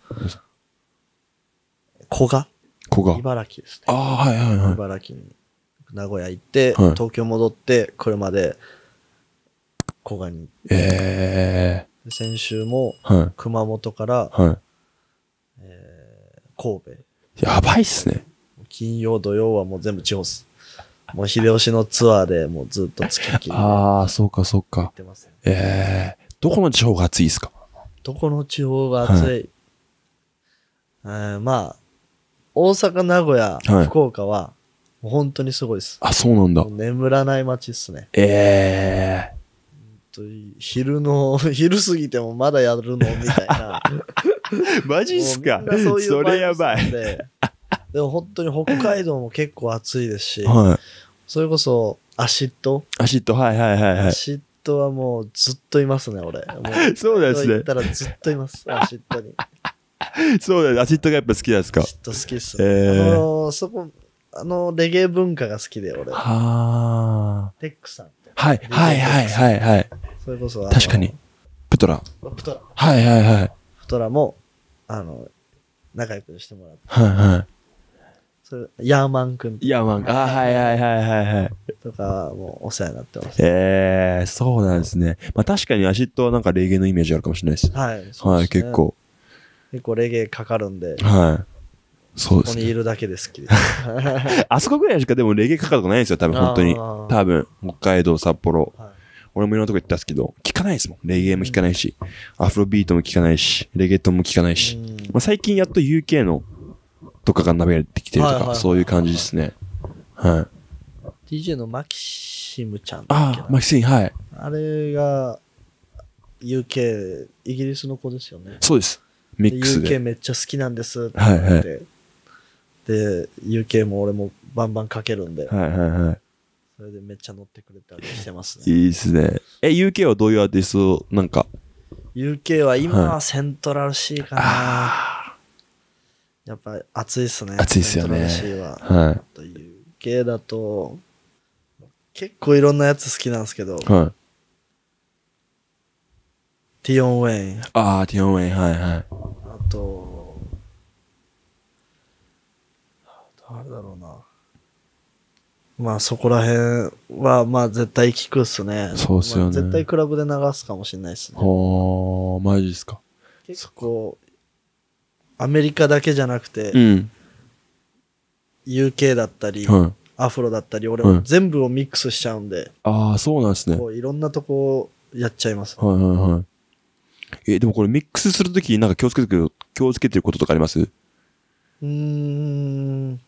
古賀ここが。 茨城ですね。 ああ、はいはいはい。 茨城に名古屋行って、 はい東京戻って車で古賀に行って、 えで先週もえー。はい。 熊本から、 はえー神戸、 い。やばいっすね。 金曜土曜はもう全部地方っす。もう秀吉のツアーでもうずっと月々で行ああ、そうかそうかっ。てますね。 ええー。どこの地方が暑いっすか？ どこの地方が暑い、えーまあ大阪、名古屋、 はい福岡はもう本当にすごいです。 あ、そうなんだもう。眠らない街っすね。 ええと昼の、昼過ぎてもまだやるのみたいな。 ー。マジっすか？ もうみんなそういうそれやばい。 バイブスなんで。でも本当に北海道も結構暑いですし、 はい。 それこそアシッド、 アシッド、はいはいはいはい。 アシッドはもうずっといますね、俺。もうそうなんですね行ったらずっといます、アシッドに。 そうだね。アシッドがやっぱ好きなんですか？ アシッド好きっすね。 えーあのーそこ、あの、レゲエ文化が好きで、俺。 はあ。 テックさんって。 はいはいはいはいはい。 それこそ、あの確かに。。プトラ。 プトラ。 はいはいはい。 プトラも、あの、仲良くしてもらって。 はいはそれヤーマンくんい。いや、まあ、あはいはいはいはいはい。 とか、もうお世話になってます。 ええー、そうなんですね。まあ確かにアシッドはなんかレゲエのイメージあるかもしれないです。 はい。そうですねはい、結。構。 結構レゲエかかるんで、 はい。そうここですね。 にいるだけで好きです。 あそこぐらいしかでもレゲエかかることないんですよ、多分本当に。 あー多分、北海道、札幌。 はい俺もいろんなとこ行ったんですけど、聞かないですもん。レゲエも聞かないし、アフロビートも聞かないし、レゲトンも聞かないし。 うんまあ、最近やっと ユーケー のとかが鍋がてきてるとか、 はいはいはいそういう感じですね。はい。 ディージェー のマキシムちゃんだっけなああ、マキシン、はい。 あれが ユーケー、イギリスの子ですよね。 そうです。ミックスユーケーで。 めっちゃ好きなんですってはいはい言って、で、ユーケー も俺もバンバンかけるんで、 はいはいはそれでめっちゃ乗ってくれたりしてますい。 ね。 いいですね。え、ユーケー はどういうアーティストなんか。 ユーケー は今ははセントラル C かな。 あやっぱ熱いっすね。 熱いっすよねセントラル C は。 あ。はい。 あと ユーケー だと、結構いろんなやつ好きなんですけど、 はい。 ティオン・ウェイン、 ああ、ティオンウェイ、はいはい。 あと、誰だろうな。まあそこら辺はまあ絶対聞くっすね。 そうっすよねまあ絶対クラブで流すかもしれないっすね。 ほー、マジですか。 結構、アメリカだけじゃなくて、 うん。 ユーケー だったり、 はい。 アフロだったり、俺はいも全部をミックスしちゃうんで、 ああ、そうなんですね。 こういろんなとこやっちゃいます。 はいはいはい。え、でもこれミックスするときになんか気をつけてる、気をつけてることとかあります？ うーん。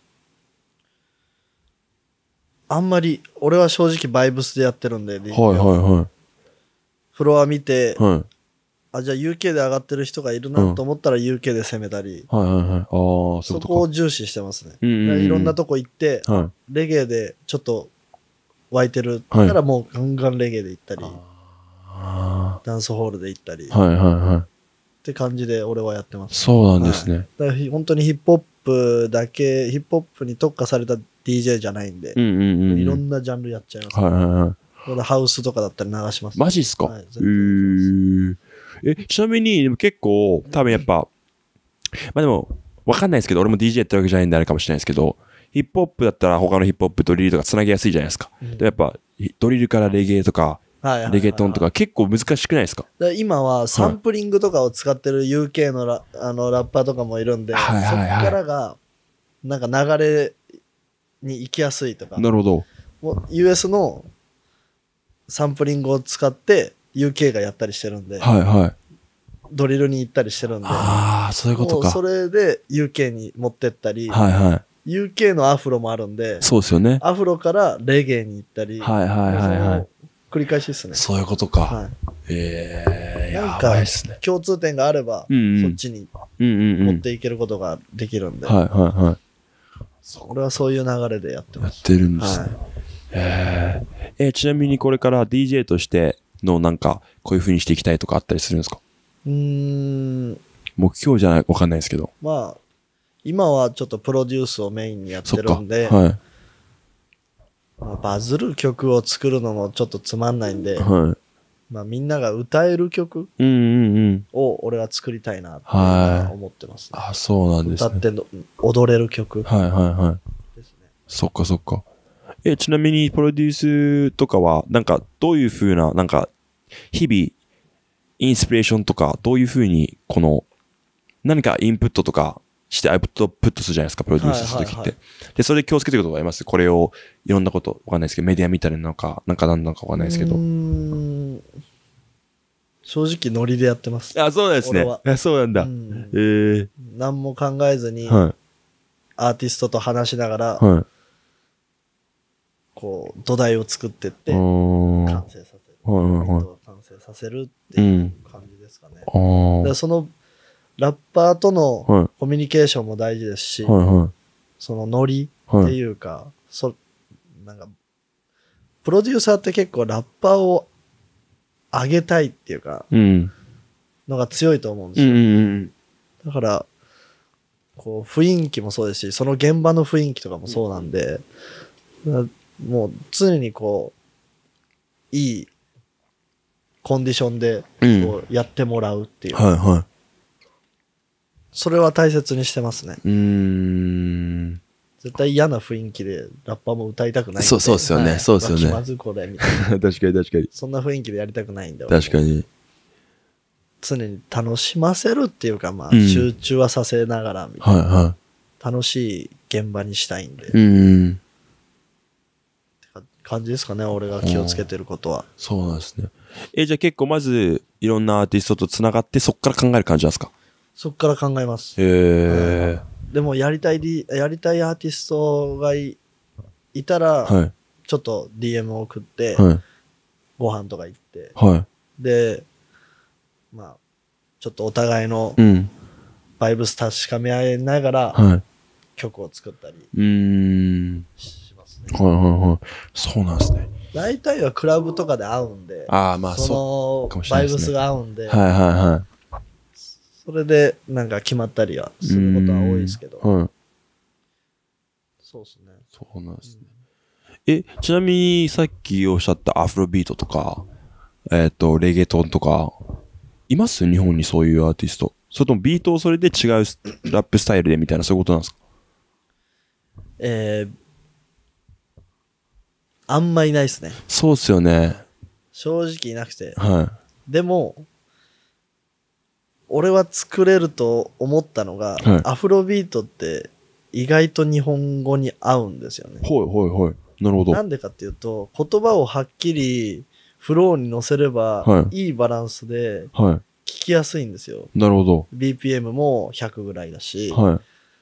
あんまり、俺は正直バイブスでやってるんで、 はいはフロア見てい、はい。はい。 あ、じゃあ ユーケー で上がってる人がいるなと思ったら ユーケー で攻めたり、 はいはいはい。ああ、そういうそことか。 こを重視してますね。 うんうんうんいろんなとこ行って、 はい。 レゲエでちょっと湧いてるはいたらもうガンガンレゲエで行ったり、 あダンスホールで行ったり、っあ。はいはいはい。 て感じで俺はやってます。 そうなんですね。 だからひ本当にヒップホップだけ、ヒップホップに特化された ディージェー じゃないんで、 うんうんうんうん。 いろんなジャンルやっちゃいます。 はいはいはい。 これハウスとかだったら流します。 マジっすか？ はいえーえ、ちなみに、でも結構、多分やっぱ、まあでも、わかんないですけど、俺も ディージェー やってるわけじゃないんであれかもしれないですけど、 ヒップホップだったら他のヒップホップドリルとかつなげやすいじゃないですか。うん、でやっぱドリルからレゲエとか、はいはいはいはい、レゲトンとか結構難しくないですか？ だから今はサンプリングとかを使ってる ユーケー の ラ,、あのラッパーとかもいるんで、はいはいはい、そこからがなんか流れに行きやすいとか。 なるほど。 もう ユーエス のサンプリングを使って ユーケー がやったりしてるんで、 はいはい、 ドリルに行ったりしてるんで、 ああそういうことか。 それで ユーケー に持ってったり、 はいはい、 ユーケー のアフロもあるんで、 そうですよね。 アフロからレゲエに行ったり、 はいはいはいはい。 繰り返しですね。 そういうことか。 はい、 えー、 なんか共通点があれば、うんうん、そっちに持っていけることができるんで、 はいはいはい。 俺はそういう流れでやってます。 やってるんですね。はい、えー、えー、ちなみにこれから ディージェー としてのなんかこういう風にしていきたいとかあったりするんですか？ うーん。 目標じゃないわかんないですけど。 まあ今はちょっとプロデュースをメインにやってるんで、 はい、 まあ、バズる曲を作るのもちょっとつまんないんで、 はい、 まあ、みんなが歌える曲を俺は作りたいなって思ってます、ね、 はい、あ、そうなんですね。 歌って踊れる曲。 はいはいはい。ですね。そっかそっか。え、ちなみにプロデュースとかはなんかどういう風ななんか日々インスピレーションとかどういう風にこの何かインプットとかしてアウトプットするじゃないですか、プロデュースするときって、はいはいはい。で、それで気をつけてることがあります？これをいろんなことわかんないですけど、メディア見たりなのか、なんか何なのかわかんないですけど。うーん、 正直ノリでやってます。 あ、そうなんですね。あ、そうなんだ。うん、えー、 何も考えずに、はい、アーティストと話しながら、はい、こう、土台を作ってって、完成させる。はいはいはい、完成させるっていう感じですかね。うん、でそのラッパーとのコミュニケーションも大事ですし、はいはい、そのノリっていうか、はい、そなんかプロデューサーって結構ラッパーを上げたいっていうか、うん、のが強いと思うんですよ。うんうんうん、だからこう雰囲気もそうですし、その現場の雰囲気とかもそうなんで、うん、もう常にこういいコンディションでこうやってもらうっていう。うん、はいはい、それは大切にしてますね。うーん、絶対嫌な雰囲気でラッパーも歌いたくないんで。そうそうですよね。はい、そうですよね。気まずこれみたいな。確かに確かに。そんな雰囲気でやりたくないんで。確かに。常に楽しませるっていうか、まあ、うん、集中はさせながらみたいな、はいはい。楽しい現場にしたいんで。うん。って感じですかね、俺が気をつけてることは。そうなんですね。え、じゃあ結構まずいろんなアーティストとつながってそっから考える感じなんですか？そっから考えます。へー。でもやりたい、やりたいアーティストが い, いたら、はい、ちょっと ディーエム を送って、はい、ご飯とか行って、はい、で、まあ、ちょっとお互いのバイブス確かめ合いながら、はい、曲を作ったりしますね。はいはいはい。そうなんですね。大体はクラブとかで会うんで、ああまあそのバイブスが合うんで、はいはいはい。それでなんか決まったりはすることは多いですけど、はい、そうですね。そうなんですね。うん、え、ちなみにさっきおっしゃったアフロビートとか、えっとレゲトンとかいます？日本にそういうアーティスト。それともビートをそれで違うラップスタイルでみたいなそういうことなんですか？えー。あんまいないですね。そうっすよね。正直いなくて。はい。でも、俺は作れると思ったのが、はい、アフロビートって意外と日本語に合うんですよね。はいはいはい。なるほど。なんでかっていうと、言葉をはっきりフローに乗せれば、はい、いいバランスで聞きやすいんですよ。はい、なるほど。ビーピーエム もひゃくぐらいだし。はい。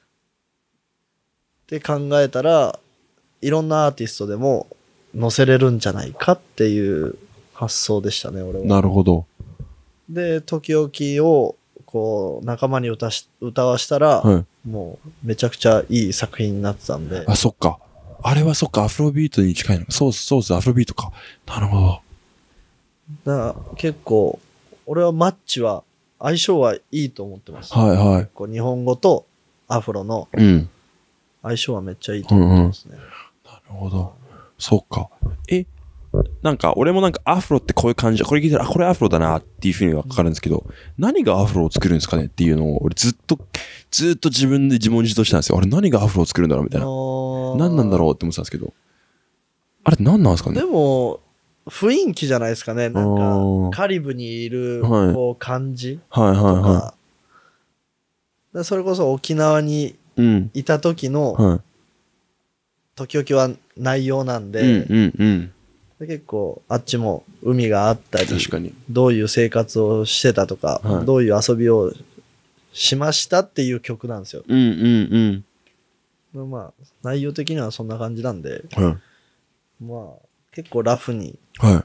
って考えたら、いろんなアーティストでも、載せれるんじゃないかっていう発想でしたね、俺は。なるほど。で、時々をこう仲間に歌し歌わしたら、はい、もうめちゃくちゃいい作品になってたんで。あ、そっか。あれはそっか、アフロビートに近いの。そうそうそう、アフロビートか。なるほど。だから結構、俺はマッチは相性はいいと思ってます。はいはい。こう日本語とアフロの相性はめっちゃいいと思ってますね。うんうん、なるほど。そうか。え、なんか俺もなんかアフロってこういう感じ、これ聞いたらあこれアフロだなっていうふうには分かるんですけど、何がアフロを作るんですかねっていうのを俺ずっとずっと自分で自問自答したんですよ。俺何がアフロを作るんだろうみたいな。 何なんだろうって思ってたんですけど、あれって何なんですかね。 でも、雰囲気じゃないですかね。なんあかー、 カリブにいる、 はいこう、感じはいはいとはか、でそれこそ沖縄にい。うん。 いた時の、 は時々は内容なんい。 で、 うんうんうん。 で結構、あっちも海があったり、 確かに。 どういう生活をしてたとか、 はいどういう遊びをしましたっていう曲なんですよ。 うんうんでまあ、内容的にはそんな感じなんで、 うん。はい。 まあ、結構ラフにはい。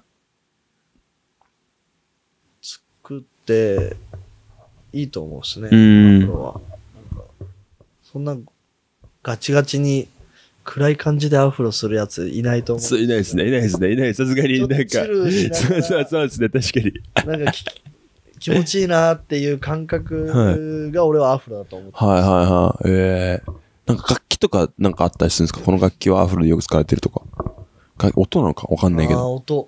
作っていいと思うですね。 うんアフロは。なんかそんなガチガチに暗い感じでアフロするやついないと思う。 そういないですね、いないですね、いない。さすがになんか、 ちょっとチルしながらそうそうそうですね、確かに。 なんかき気持ちいいなっていう感覚が俺はアフロだと思って。 はいはいはい。ええー。なんか楽器とかなんかあったりするんですか？この楽器はアフロでよく使われてるとか。か音なのかわかんないけああ、 ど。 音。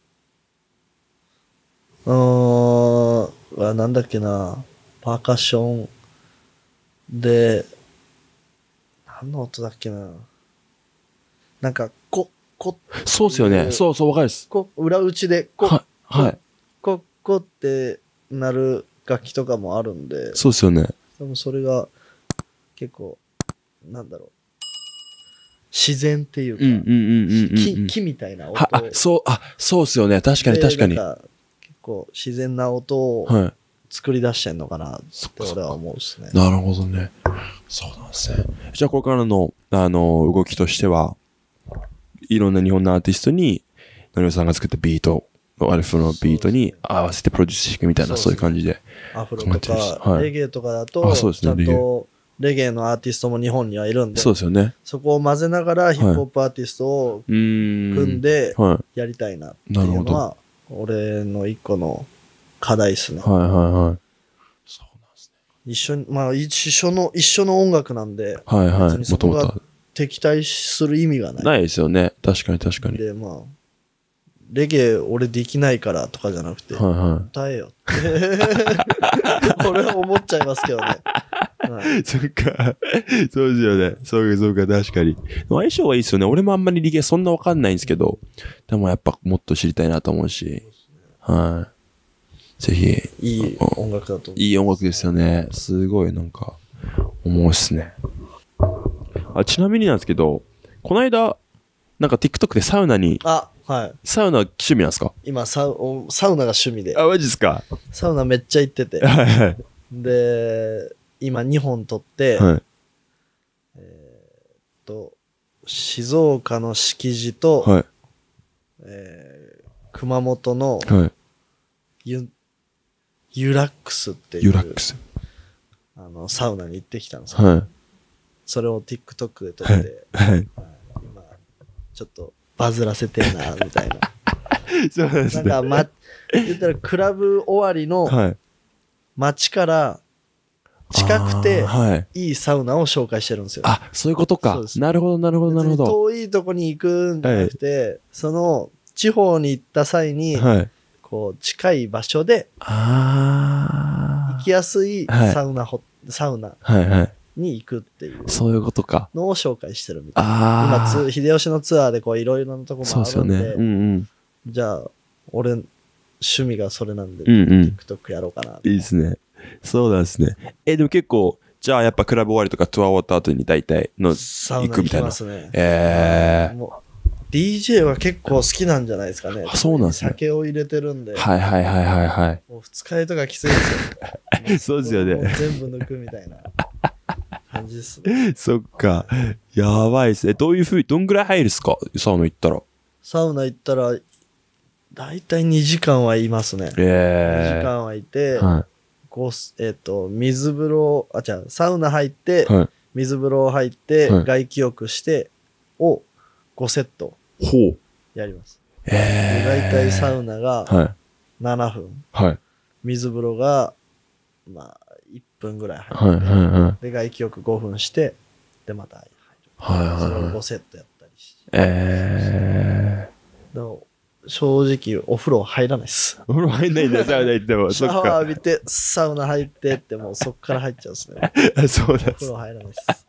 うーん、はなんだっけな。パーカッションで、何の音だっけな。なんか、こ、こ、 そうっすよね。そうそう、わかるです。 こ、裏打ちで、こ、 はい。はい。 こ、こってなる楽器とかもあるんで、 そうっすよね。 多分それが結構、なんだろう。自然っていうか、 うんうんうんうんうん、 木、木みたいな音は、あ、そう、あ、そうっすよね。確かに確かに。 でなんか結構自然な音をはい。 作り出してんのかなってそっかそっか俺は思うですね。 なるほどね。そうなんですね。じゃあ、これからの、あの、動きとしては、いろんな日本のアーティストに、のりおさんが作ったビート、アルフのビートに合わせてプロデュースしていくみたいな、そういう感じで。 アフロ考えとてるしか、 はいレゲエとかだと、 あそうですねちゃんとレゲエのアーティストも日本にはいるんで、 そうですよね。 そこを混ぜながらヒップホップアーティストをうーん。 組んではやりたいなっていうのは、俺の一個の課題ですねい。。はいはいはい。そうなんです一緒に、まあ一緒の、一緒の音楽なんで、 ね。はいはい。 別にそこがもともと。 敵対する意味がない。 ないですよね。確かに確かに。 で、まあ、レゲエ俺できないからとかじゃなくて、 はいはい。 歌えよって俺は思っちゃいますけどね。はいそっか。そうですよね。そうか、そうか、確かに。相性はいいですよね。俺もあんまり理系そんなわかんないんですけど、でもやっぱもっと知りたいなと思うし、はい。ぜひ、 いい音楽だと思う。 いい音楽ですよね。すごいなんか、思うっすね。あ、ちなみになんですけど、この間、なんか TikTok でサウナに、 あ、はい。 サウナ趣味なんですか？ 今サウ、おサウナが趣味で、 あ、マジっすか？ サウナめっちゃ行ってて、 はいはい。 で、今にほん撮って、 はい。 と静岡の敷地と、 はい。 えー熊本のはい。 ユユラックスっていうユラックス。 あのサウナに行ってきたんですよ。 はい。 それを TikTok で撮って、 はい。はい。 今ちょっとバズらせてえなみたいな。 そうなんですね。 なんか、ま、言ったらクラブ終わりのはい。 街から近くてあーはい。 いいサウナを紹介してるんですよ。 あ、そういうことかそうで。すなるほど、なるほど、なるほ別にど。 遠いとこに行くんじゃなくて、その地方に行った際に、 はい。 こう近い場所であ行きやすいはいサウナホ、サウナあ。はいはい。 に行くっていうそういうことか。 のを紹介してるみたいな。今あつ、秀吉のツアーでこういろいろなとこあ。そうですよもあるんで、 ね。うんうん。 じゃあ、俺、趣味がそれなんで、 うんうん TikTok やろうかな。 いいですね。そうなんですね。え、でも結構、じゃあやっぱクラブ終わりとかツアー終わった後に大体のサウナ行き行くみたいなま。すね。 ええもう ディージェー は結構好きなんじゃないですかね。 あそうなんですね酒を入れてるんで、 ー。はいはいはいはいはい。 もう二日酔いとかきついですよ。 そうですよねも全部抜くみたいな感じですね。 そっか。やばいっすね。どういうふうに、どんぐらい入るっすかサウナ行ったら。 サウナ行ったら、だいたいにじかんはいますね。にじええかんはいて、 はこうえっ、と、水風呂、あ、違う、サウナ入って、 い。はい。 水風呂入って、 はい外気浴して、をごセットほう。 やります。 ええだいたいサウナがはい。 ななふん、 はい。 水風呂が、まあ、いっぷんぐらい入はいって、 はいはい。 で、外気浴ごふんして、で、また入る。 はいはいそれをはい。 ごセットやったりして。 ええでも正直、お風呂入らないです。 お風呂入んないんだ、サウナ行っても。 シャワーそっか。 浴びて、サウナ入ってって、もうそっから入っちゃうんですね。 あそうなんおです。 風呂入らないです。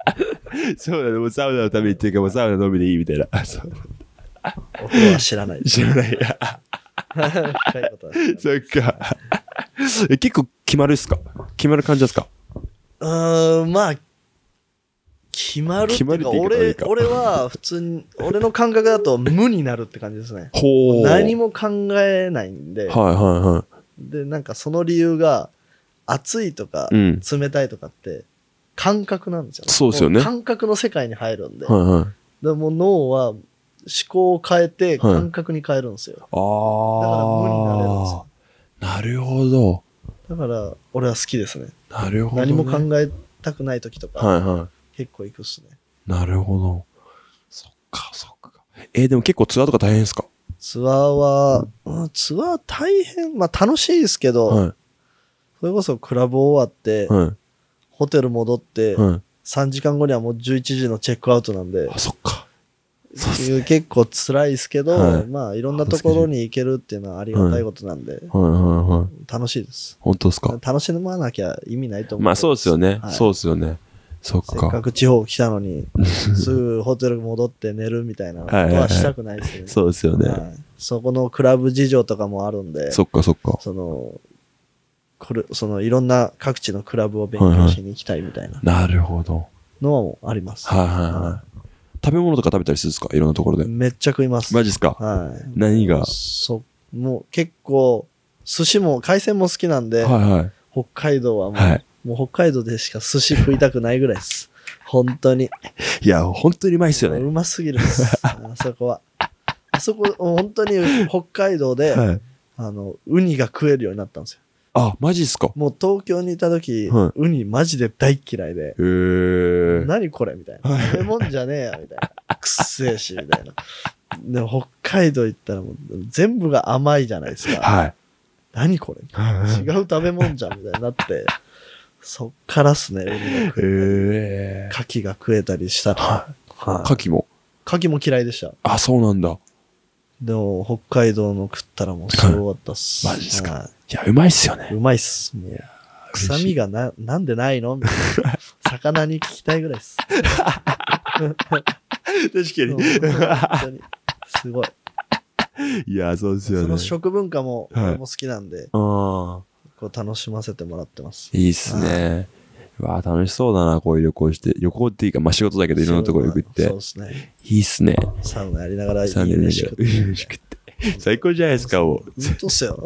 そうだね、もうサウナのためにっていうか、もうサウナ飲みでいいみたいな。そうお風呂は知らない。 知らない。 深いことは知らない。 そっか。え、結構決まるっすか？決まる感じですか？ うーん、まあ、決まるっていうか、 決まるって言い方はいいか俺、俺は普通に、俺の感覚だと無になるって感じですね。 ほう。 何も考えないんで、 はいはいはい。 で、なんかその理由が、暑いとか、 うん冷たいとかって、感覚なんですよ。 そうですよねも感覚の世界に入るんで、 はいはい。 でもう脳は思考を変えてはい感覚に変えるんですよ。 ああ。 だから無になれるんですよ。 なるほど。 だから、俺は好きですね。 なるほど、ね。 何も考えたくない時とか、 はいは結構行くっすね。 い。なるほど。そっかそっか。えーでも結構ツアーとか大変ですか？ ツアーは、うんツアー大変、まあ楽しいですけど、 はそれこそクラブ終わって、 い。はい。 ホテル戻って、 はい。 さんじかんごにはもうじゅういちじのチェックアウトなんで、 あ、そっか。そうっすね結構辛いですけど、 はいまあいろんなところに行けるっていうのはありがたいことなんで、 はいはいはい。 楽しいです。 本当ですか？ 楽しまなきゃ意味ないと思う。 まあそうですよね。 はいそうですよね。そっせっかか。 く地方来たのに、すぐホテル戻って寝るみたいなことはしたくないですね。 そうですよね。 はいそこのクラブ事情とかもあるんで、 そっかそっか。 その、これ、そのいろんな各地のクラブを勉強しに行きたいみたいななるほど。 のもあります。 はいはいはい。食べ物とか食べたりするんですか？いろんなところで。 めっちゃ食います。 マジっすか？ はい。 何が？ そ、もう結構、寿司も、海鮮も好きなんで、 はいはい。 北海道はもう、 はいもう北海道でしか寿司食いたくないぐらいです。本当に。 いや、本当にうまいっすよね。 うますぎるです。あそこは。あそこ、本当に北海道で、 はい。 あの、ウニが食えるようになったんですよ。 あ、マジっすか？ もう東京にいた時、 はいウニマジで大嫌いで、 へー。 何これみたいな。食べ物じゃねえや、みたいな。くっせえし、みたいな。でも北海道行ったらもう全部が甘いじゃないですか。 はい。 何これ違う食べ物じゃん、みたいになって、そっからっすね、ウニが食えへー。 たり、牡蠣が食えたりしたら。 はい。 はい牡蠣も。 牡蠣も嫌いでした。 あ、そうなんだ。 でも、北海道の食ったらもうすごかったっす。 マジっすかはいや、うまいっすよね。 うまいっす。もう臭みがな、なんでないのみたいな魚に聞きたいぐらいっす。 確か本当に。すごい。 いや、そうですよね。 その食文化も、 はい俺も好きなんで、 ああ。 こう楽しませてもらってます。 いいっすね。うわあ、楽しそうだな、こういう旅行して。旅行っていうか、まあ仕事だけどいろんなところ行くってそう。ですね。 いいっすね。 サウナやりながらいいさんねん飯食って。 いい飯食って。最高じゃないですか、もう。 ずっとっすよ。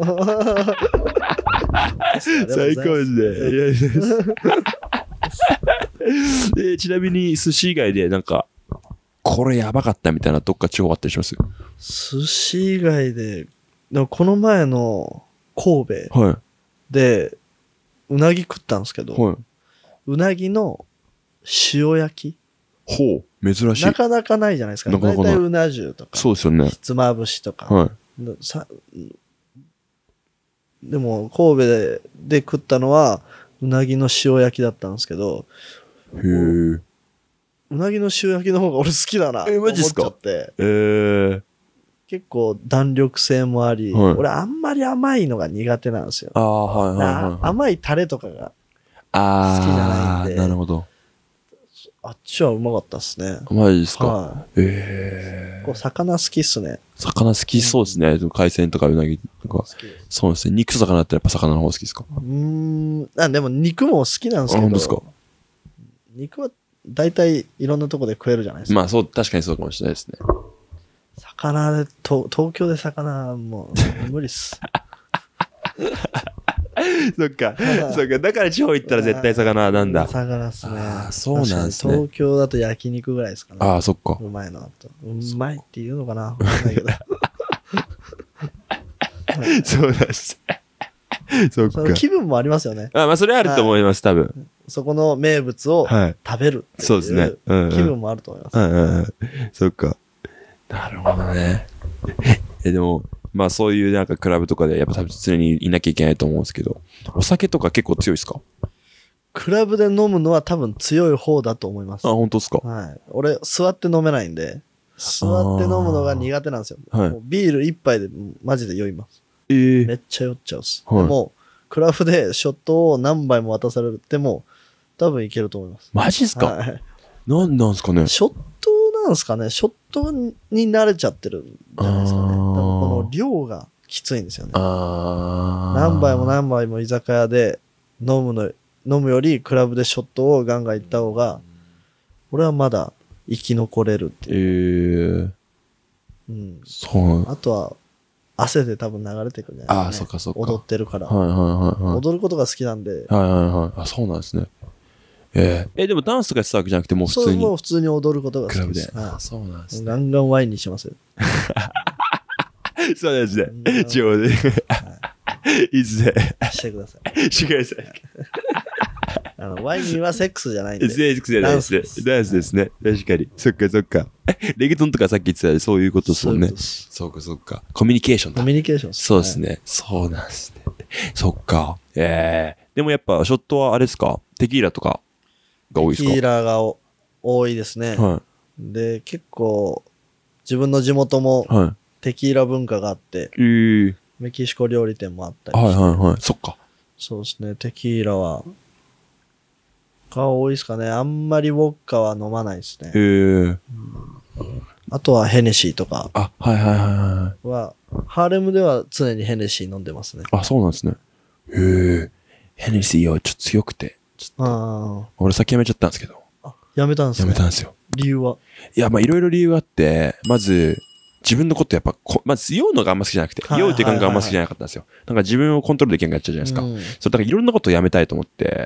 最高ですね。いやいやでちなみに寿司以外でなんか、これやばかったみたいなどっか地方あったりします寿司以外で、でもこの前の神戸はい。 で、うなぎ食ったんですけど、 はい。 うなぎの塩焼きほう、珍しいな。かなかないじゃないですか。 なかなかない大体うな重とか、 そうですよね。 ひつまぶしとか。 はでさでも、神戸でで食ったのは、うなぎの塩焼きだったんですけど、 い。へえ。 うなぎの塩焼きの方が俺好きだなってえ思っちマジっすかゃって、 えー。 結構弾力性もあり、 はい俺あんまり甘いのが苦手なんですよ。 ああ、はいはいはい、はい。 あ甘いタレとかが、 あー好きじゃないんでなるほど。 あっちはうまかったっすね。 マジですか。 はええい。こう魚好きっすね。 魚好きそうですね。海鮮とかうなぎとか。 好きです。 そうですね。肉と魚だったらやっぱ魚の方好きですか？ うーん。あ、でも肉も好きなんですけど。 あ本当ですか？ 肉は大体いろんなとこで食えるじゃないですか。 まあそう、確かにそうかもしれないですね。 魚で、と東京で魚もう無理っす。 そっか。そっか。だから地方行ったら絶対魚なんだ。 魚っすね。 あーそうなんですね確かに東京だと焼肉ぐらいですかね。 ああ、そっか。 うまいのだと。うまいって言うのかなわかんないけど。 そうだし。そっそのか。 気分もありますよね。 あ、まあそれあると思います、多分。 そこの名物をはい。 食べるっていそうですね。うん、うん。 気分もあると思います。 うんうんうん。そっか。なるほどね。え、でも、まあそういうなんかクラブとかでやっぱ多分常にいなきゃいけないと思うんですけど、お酒とか結構強いですか？ クラブで飲むのは多分強い方だと思います。 あ、本当ですか？ はい。俺、座って飲めないんで、座って飲むのが苦手なんですよ。 はいもうビール一杯でマジで酔います。 ええめっちゃ酔っちゃうっす。 はいでも、クラブでショットを何杯も渡されても、多分いけると思います。 マジっすか？ はい。 なんなんすかね。 ショットなんですかね。ショットに慣れちゃってるんじゃないですかね。多分この量がきついんですよね。 あ何杯も何杯も居酒屋で飲むの、飲むよりクラブでショットをガンガン行った方が、俺はまだ生き残れるってえいう。 ー、 うん。 そうなんあとは、汗で多分流れてくるんじゃないああ、 ですか、ね。 そっかそっか。 踊ってるから。 はいはいはいはい。 踊ることが好きなんで。 はいはいはい。あ、そうなんですね。えー、え、でもダンスとかやってたわけじゃなくて、もう普通に。 そう、もう普通に踊ることが好クラブで。 きです。 あ、そうなんですね。 ガンガンワインにしますよ。 そうですね。地方で。いいっすね。 してください。 してください。 あの、ワインはセックスじゃないんで。 セックスじゃないですね。ダンスですね。確かに。そっかそっか。レゲトンとかさっき言ってたそういうことですもんね。そうかそうか。コミュニケーションだ。 コミュニケーションそうですね。そうなんですね。そっか。ええ。でもやっぱショットはあれですか？テキーラとかが多いですか？ テキーラが多いですね。 はい。 で、結構、自分の地元もはい。 テキーラ文化があって、 えー、 メキシコ料理店もあったりはいして。 はいはい。そっか。 そうですね。テキーラは、が多いですかね。あんまりウォッカは飲まないですね。 えー。 あとはヘネシーとかあ、はいはいはいはい。 は、ハーレムでは常にヘネシー飲んでますね。 あ、そうなんですね。へえ。ヘネシーはちょっと強くて。ちょっとあ俺酒やめちゃったんですけど。 あ。やめたんですやね。 めたんですよ。 理由は。 いや、まあいろいろ理由があって、まず、自分のことやっぱこ、まず酔うのがあんま好きじゃなくて、 はいはいはいはい酔うっていう感覚があんま好きじゃなかったんですよ。なんか自分をコントロールできなくなっちゃうじゃないですか。 うんそう、だからいろんなことをやめたいと思って、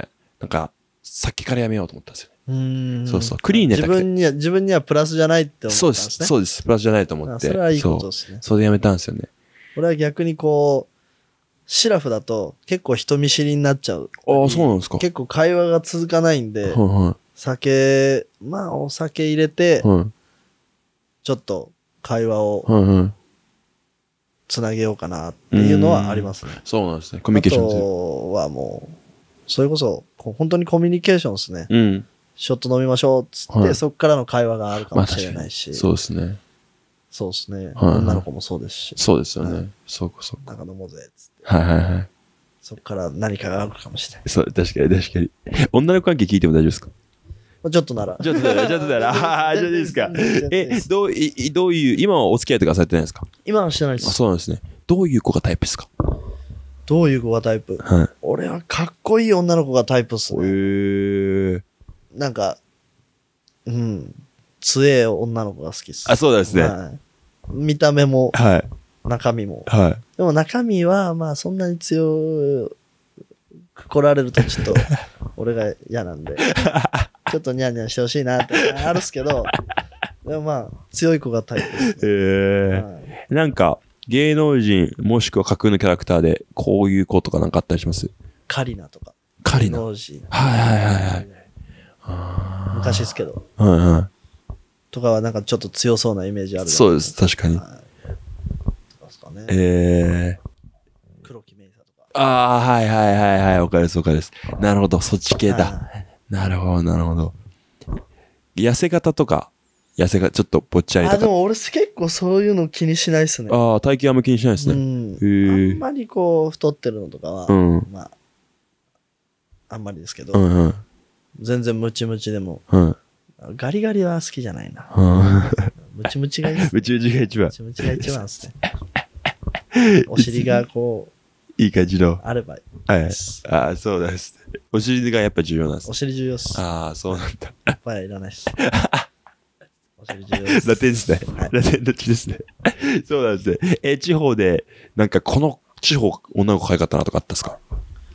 なんか、先からやめようと思ったんですよね。 うーんそうそう。クリーンにやりたくて。 自分には、自分にはプラスじゃないって思ったそうですす。 んでね。 そうです。プラスじゃないと思って。 あそれはいいことそうですね。 それでやめたんですよね。 俺は逆にこう、シラフだと結構人見知りになっちゃう。 ああ、そうなんですか。 結構会話が続かないんで、 はいは酒、まあお酒入れてい。、はい。 ちょっと会話をはいはい。 つなげようかなっていうのはありますね。 そうなんですね。コミュニケーションですよ。 あとはもう、それこそ、こう本当にコミュニケーションですね。 うん。 ショット飲みましょうっつって、 はいそこからの会話があるかまあもしれ確かに。 ないし。 そうですね。 そうですね。 はいはい女の子もそうですし。 そうですよね。 はいそうかそうか。 なんか飲もうぜっつって。 はいはいはい。 そこから何かがあるかもしれない。 そう、確かに確かに。女の子関係聞いても大丈夫ですか？ まあちょっとなら。 ちょっとなら、ちょっとなら、ああ、じゃあいいですか。え、 うどう、い、どういう、今はお付き合いとかされてないですか？ 今はしてないであ、 す。 そうなんですね。どういう子がタイプですか？ どういう子がタイプ？ はい。 俺はかっこいい女の子がタイプっすへね。 ー。 なんか、うん。強え女の子が好きっす。 あ、そうなんですね。 はい見た目もはい。 中身も。 はい。 でも中身は、まあそんなに強く来られるとちょっと俺が嫌なんで、ちょっとニャンニャンしてほしいなってあるっすけど、でもまあ強い子がタイプです、ね。 へー。 はいなんか、芸能人、もしくは架空のキャラクターで、こういう子とかなんかあったりします？ カリナとか。 カリナ。はい芸能人はいはいはい。あー昔ですけど。 はいはとかはなんかちょっと強そうなイメージあるい。 じゃないそうです、確かに。 はいとかですかね。 えー。 黒木メイサとか。 ああ、はいはいはいはい。わかりますわかります。なるほど、そっち系だ。 はなるほど、なるほど。痩せ方とか、痩せがちょっとぽっちゃりあ、 とか。 でも俺結構そういうの気にしないっすね。 ああ、体型あんま気にしないですね。 うん。 へーあんまりこう太ってるのとかは、 うんまあ、あんまりですけど、 うんうん。 全然ムチムチでも、 うん。 ガリガリは好きじゃないな。 うん。 ムチムチがいいっす。 宇宙人が一番ムチムチが一番っすね。お尻がこう、 いい感じの。 あればいいはいで。す。 ああ、そうなんですね。お尻がやっぱ重要なんですお。尻重要っす。 ああ、そうなんだ。 いっぱいいらないっす。お尻重要です。 ラテンですね。 はいラテンの地ですね。そうなんですね。え、地方で、なんかこの地方、女の子可愛かったなとかあったっすか？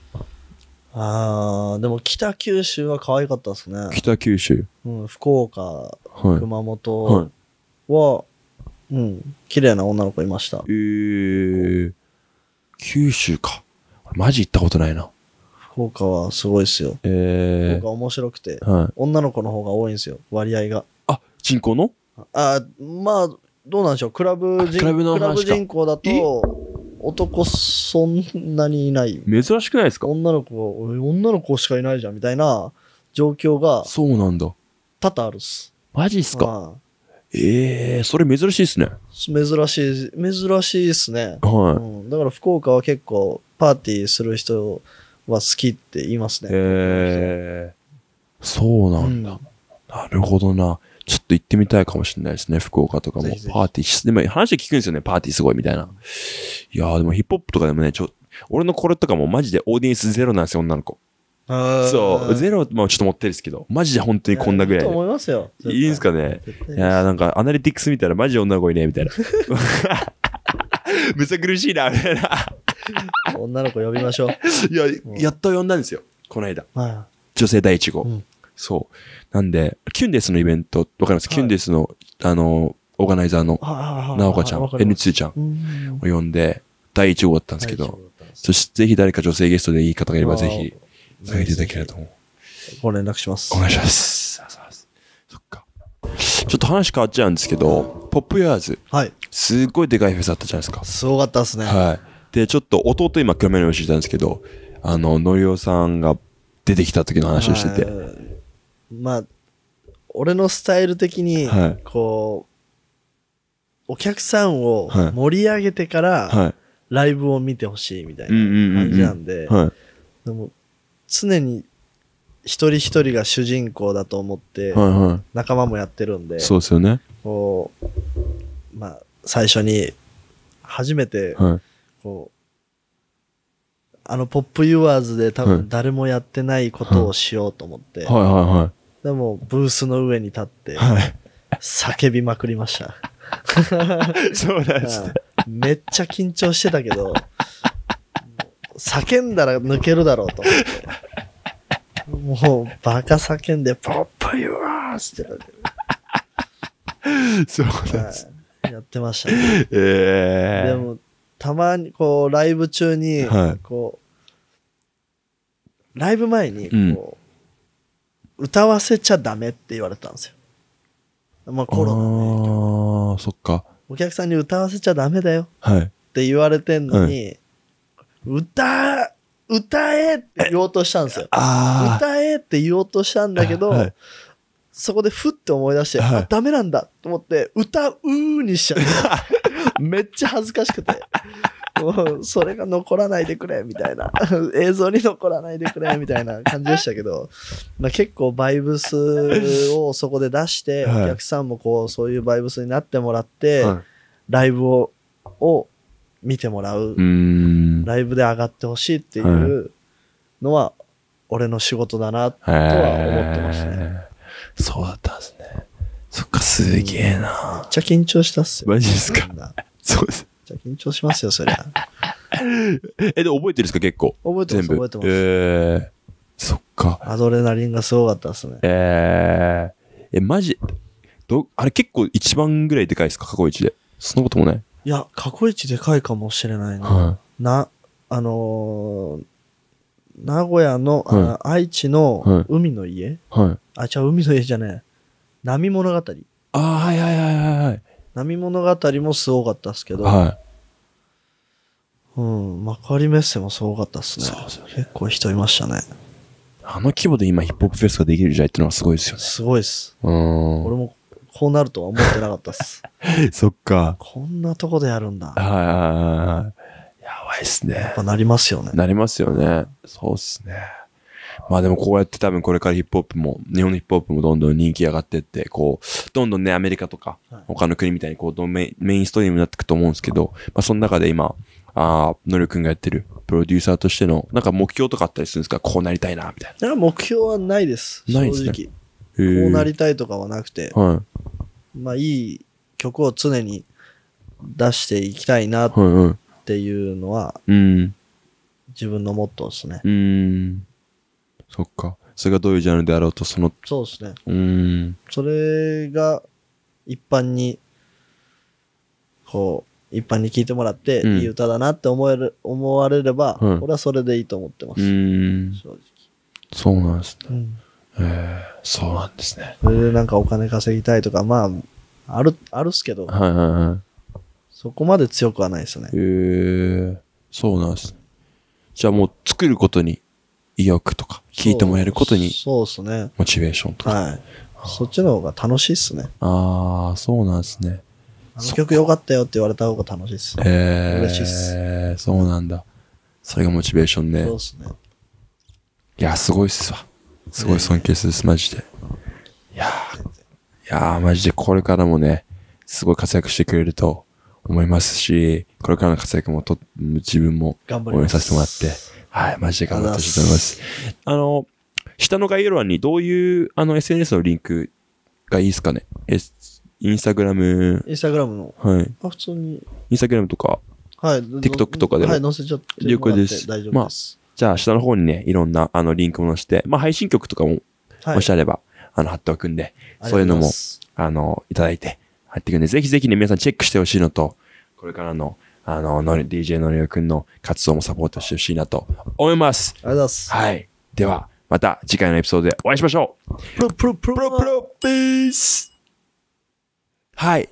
あー、でも北九州は可愛かったっすね。 北九州。 うん、福岡、 はい。 熊本はは、うん、綺麗な女の子いましたい。。えー、九州か。マジ行ったことないな。 福岡はすごいっすよ。 え福岡面白くて、 ー、はい。 女の子の方が多いんですよ、割合が。 あ、人口の？ あ、まあ、どうなんでしょう。クラブ人クラブの話かクラブ人口だと、男そんなにいない。 珍しくないですか？ 女の子が、おい女の子しかいないじゃん、みたいな状況がそうなんだ。 多々あるっす。 マジっすか？ はええー、それ珍しいっすね。 い珍しい、珍しいっすね。 はうん、だから福岡は結構パーティーする人は好きって言いますい。 ね。 えー、そうなんだ。 うんなるほどな。ちょっと行ってみたいかもしれないですね、福岡とかも。 ぜひぜひパーティーし、でも話聞くんですよね、パーティーすごいみたいな。いやーでもヒップホップとかでもね、ちょ、俺の頃とかもマジでオーディエンスゼロなんですよ、女の子。そう、ゼロもちょっと持ってるんですけど、マジで本当にこんなぐらいで。 いいと思いますよ。 いいんですかね。いやーなんかアナリティクス見たらマジで女の子いねえみたいな。むさ苦しいな、みたいな。 女の子呼びましょう。 いや、やっと呼んだんですよ、この間。 は女性第一号。 い。うん。 そう。なんで、キュンデスのイベント、わかります、 はいキュンデスの、あの、オーガナイザーの、なおかちゃん、エヌツー ちゃんをうん。 呼んで、第一号だったんですけど、そしてぜひ誰か女性ゲストでいい方がいればぜひ、あげていただければと思う。 ご連絡します。 お願いします。そっか。ちょっと話変わっちゃうんですけど、ポップイヤーズ、 はい。 すっごいでかいフェスあったじゃないですか。 すごかったですね。 はい。で、ちょっと弟今、黒目の話したんですけど、あの、のりおさんが出てきた時の話をしてて。 はい。まあ、俺のスタイル的に、 はいこう、お客さんをはい盛り上げてから、 はい。 ライブを見てほしいみたいうんうんうんうんな感じなんで、 はい。 でも常に一人一人が主人公だと思って、 はいは仲間もやってるんで、 い。そうですよね。 こう、まあ、最初に、初めて、 はい。 こう、あの、ポップユアーズで多はい分誰もやってないことをしようと思って、 はいはでも、ブースの上に立ってい、はい。はい。 叫びまくりました。 そうなんですね。 はいめっちゃ緊張してたけど、叫んだら抜けるだろうと思って。もう、バカ叫んで、ポップユアーズってそうなんです。 はいやってましたね。 ええ。 でも、たまに、こう、ライブ中に、 はいこう、ライブ前に、 うんこう、歌わせちゃダメって言われたんですよ。まあ、コロナの影響ああ、そっか。 お客さんに歌わせちゃダメだよはい。 って言われてんのに、歌、歌えって言おうとしたんですよ。 あ歌えって言おうとしたんだけど、 はいそこでふって思い出して、 はいあ、ダメなんだと思って、歌うーにしちゃって、めっちゃ恥ずかしくて、もうそれが残らないでくれみたいな、映像に残らないでくれみたいな感じでしたけど、まあ、結構バイブスをそこで出して、 はいお客さんもこうそういうバイブスになってもらって、 はいライブをを見てもらう、 うーん。 ライブで上がってほしいっていうのは、俺の仕事だなとは思ってますね。 へーそうだったんですね。そっか、すげえな。 めっちゃ緊張したっすよ。 マジですかみんなそうです。 めっちゃ緊張しますよ、そりゃ。 え、で、覚えてるんですか、結構。 覚えてます、 全部。 覚えてます。 えー、そっか。 アドレナリンがすごかったっすね。 えー、え、マジ、ど、あれ結構一番ぐらいでかいですか、過去一で。そんなこともない。 いや、過去一でかいかもしれないな。 はな、あのー、名古屋の、 はあ愛知のはい海の家、 い。はい。 あ、違う、海の家じゃねえ。波物語。 あー、はいはいはいはいはい。 波物語もすごかったっすけど、 はい。 うん、幕張メッセもすごかったっすね。 そうですよね結構人いましたね。 あの規模で今ヒップホップフェスができる時代ってのはすごいですよね。 すごいっす。 うーん。 俺もこうなるとは思ってなかったっす。 そっか。 こんなとこでやるんだ。 はいはいはいはい。やばいっすねやっ。ぱなりますよね。 なりますよね。そうっすね。まあでもこうやって多分これからヒップホップも、日本のヒップホップもどんどん人気上がってって、こう、どんどんね、アメリカとかはい、 他の国みたいにこう、どんメインメインストリームになっていくと思うんですけど、まあその中で今、ああ、のりくんがやってるプロデューサーとしての、なんか目標とかあったりするんですか？こうなりたいな、みたいいや、目標はないです。正ないですね直。 な。 こうなりりたいとかはなくて、 はまあいい曲を常に出していきたいなっい。はいはい。 ていうのはうん。 自分のモットーですね。 うーん。そっか。それがどういうジャンルであろうと、その、 そうですね。 うーん。 それが一般に、こう、一般に聴いてもらって、 うんいい歌だなって思える、思われれば、 はい俺はそれでいいと思ってまうす。 ーん。 正直。 そうなんですね。 うん。 ええ、そうなんですね。 それでなんかお金稼ぎたいとか、まあ、ある、あるっすけど、 はいはいはい。 そこまで強くはないですね。 へえ、そうなんですね。じゃあもう作ることに意欲とか、聞いてもらえることにそうですね。 モチベーションとか。 はい。そっちの方が楽しいっすね。 ああ、そうなんですね。 あの曲良かったよって言われた方が楽しいっす。 ええ、 嬉しいっすそうなんだ。それがモチベーションね。 そうっすね。 いや、すごいっすわ。すごい尊敬するっす、マジで。いやーやー、マジでこれからもね、すごい活躍してくれると思いますし、これからの活躍もと自分も応援させてもらって、はい、マジで頑張ってほしいと思います。あの、下の概要欄にどういうあの エスエヌエス のリンクがいいですかね。インスタグラム。 インスタグラムの。 はい。 あ、普通に。 インスタグラムとか、 はい。 TikTok とかでも。 はい、載せちゃって了解です。 大丈夫です。 まあ、じゃあ下の方にね、いろんなあのリンクも載せて、まあ配信曲とかも、 はい、 もしあれば、あの、貼っておくんで、そういうのも、あの、いただいて、貼っていくんで、ぜひぜひね、皆さんチェックしてほしいのと、これからの、あの、の ディージェー のりおくんの活動もサポートしてほしいなと思います。 ありがとうございます。 はい。では、また次回のエピソードでお会いしましょう。 プロプロプロプロプロピース。はい。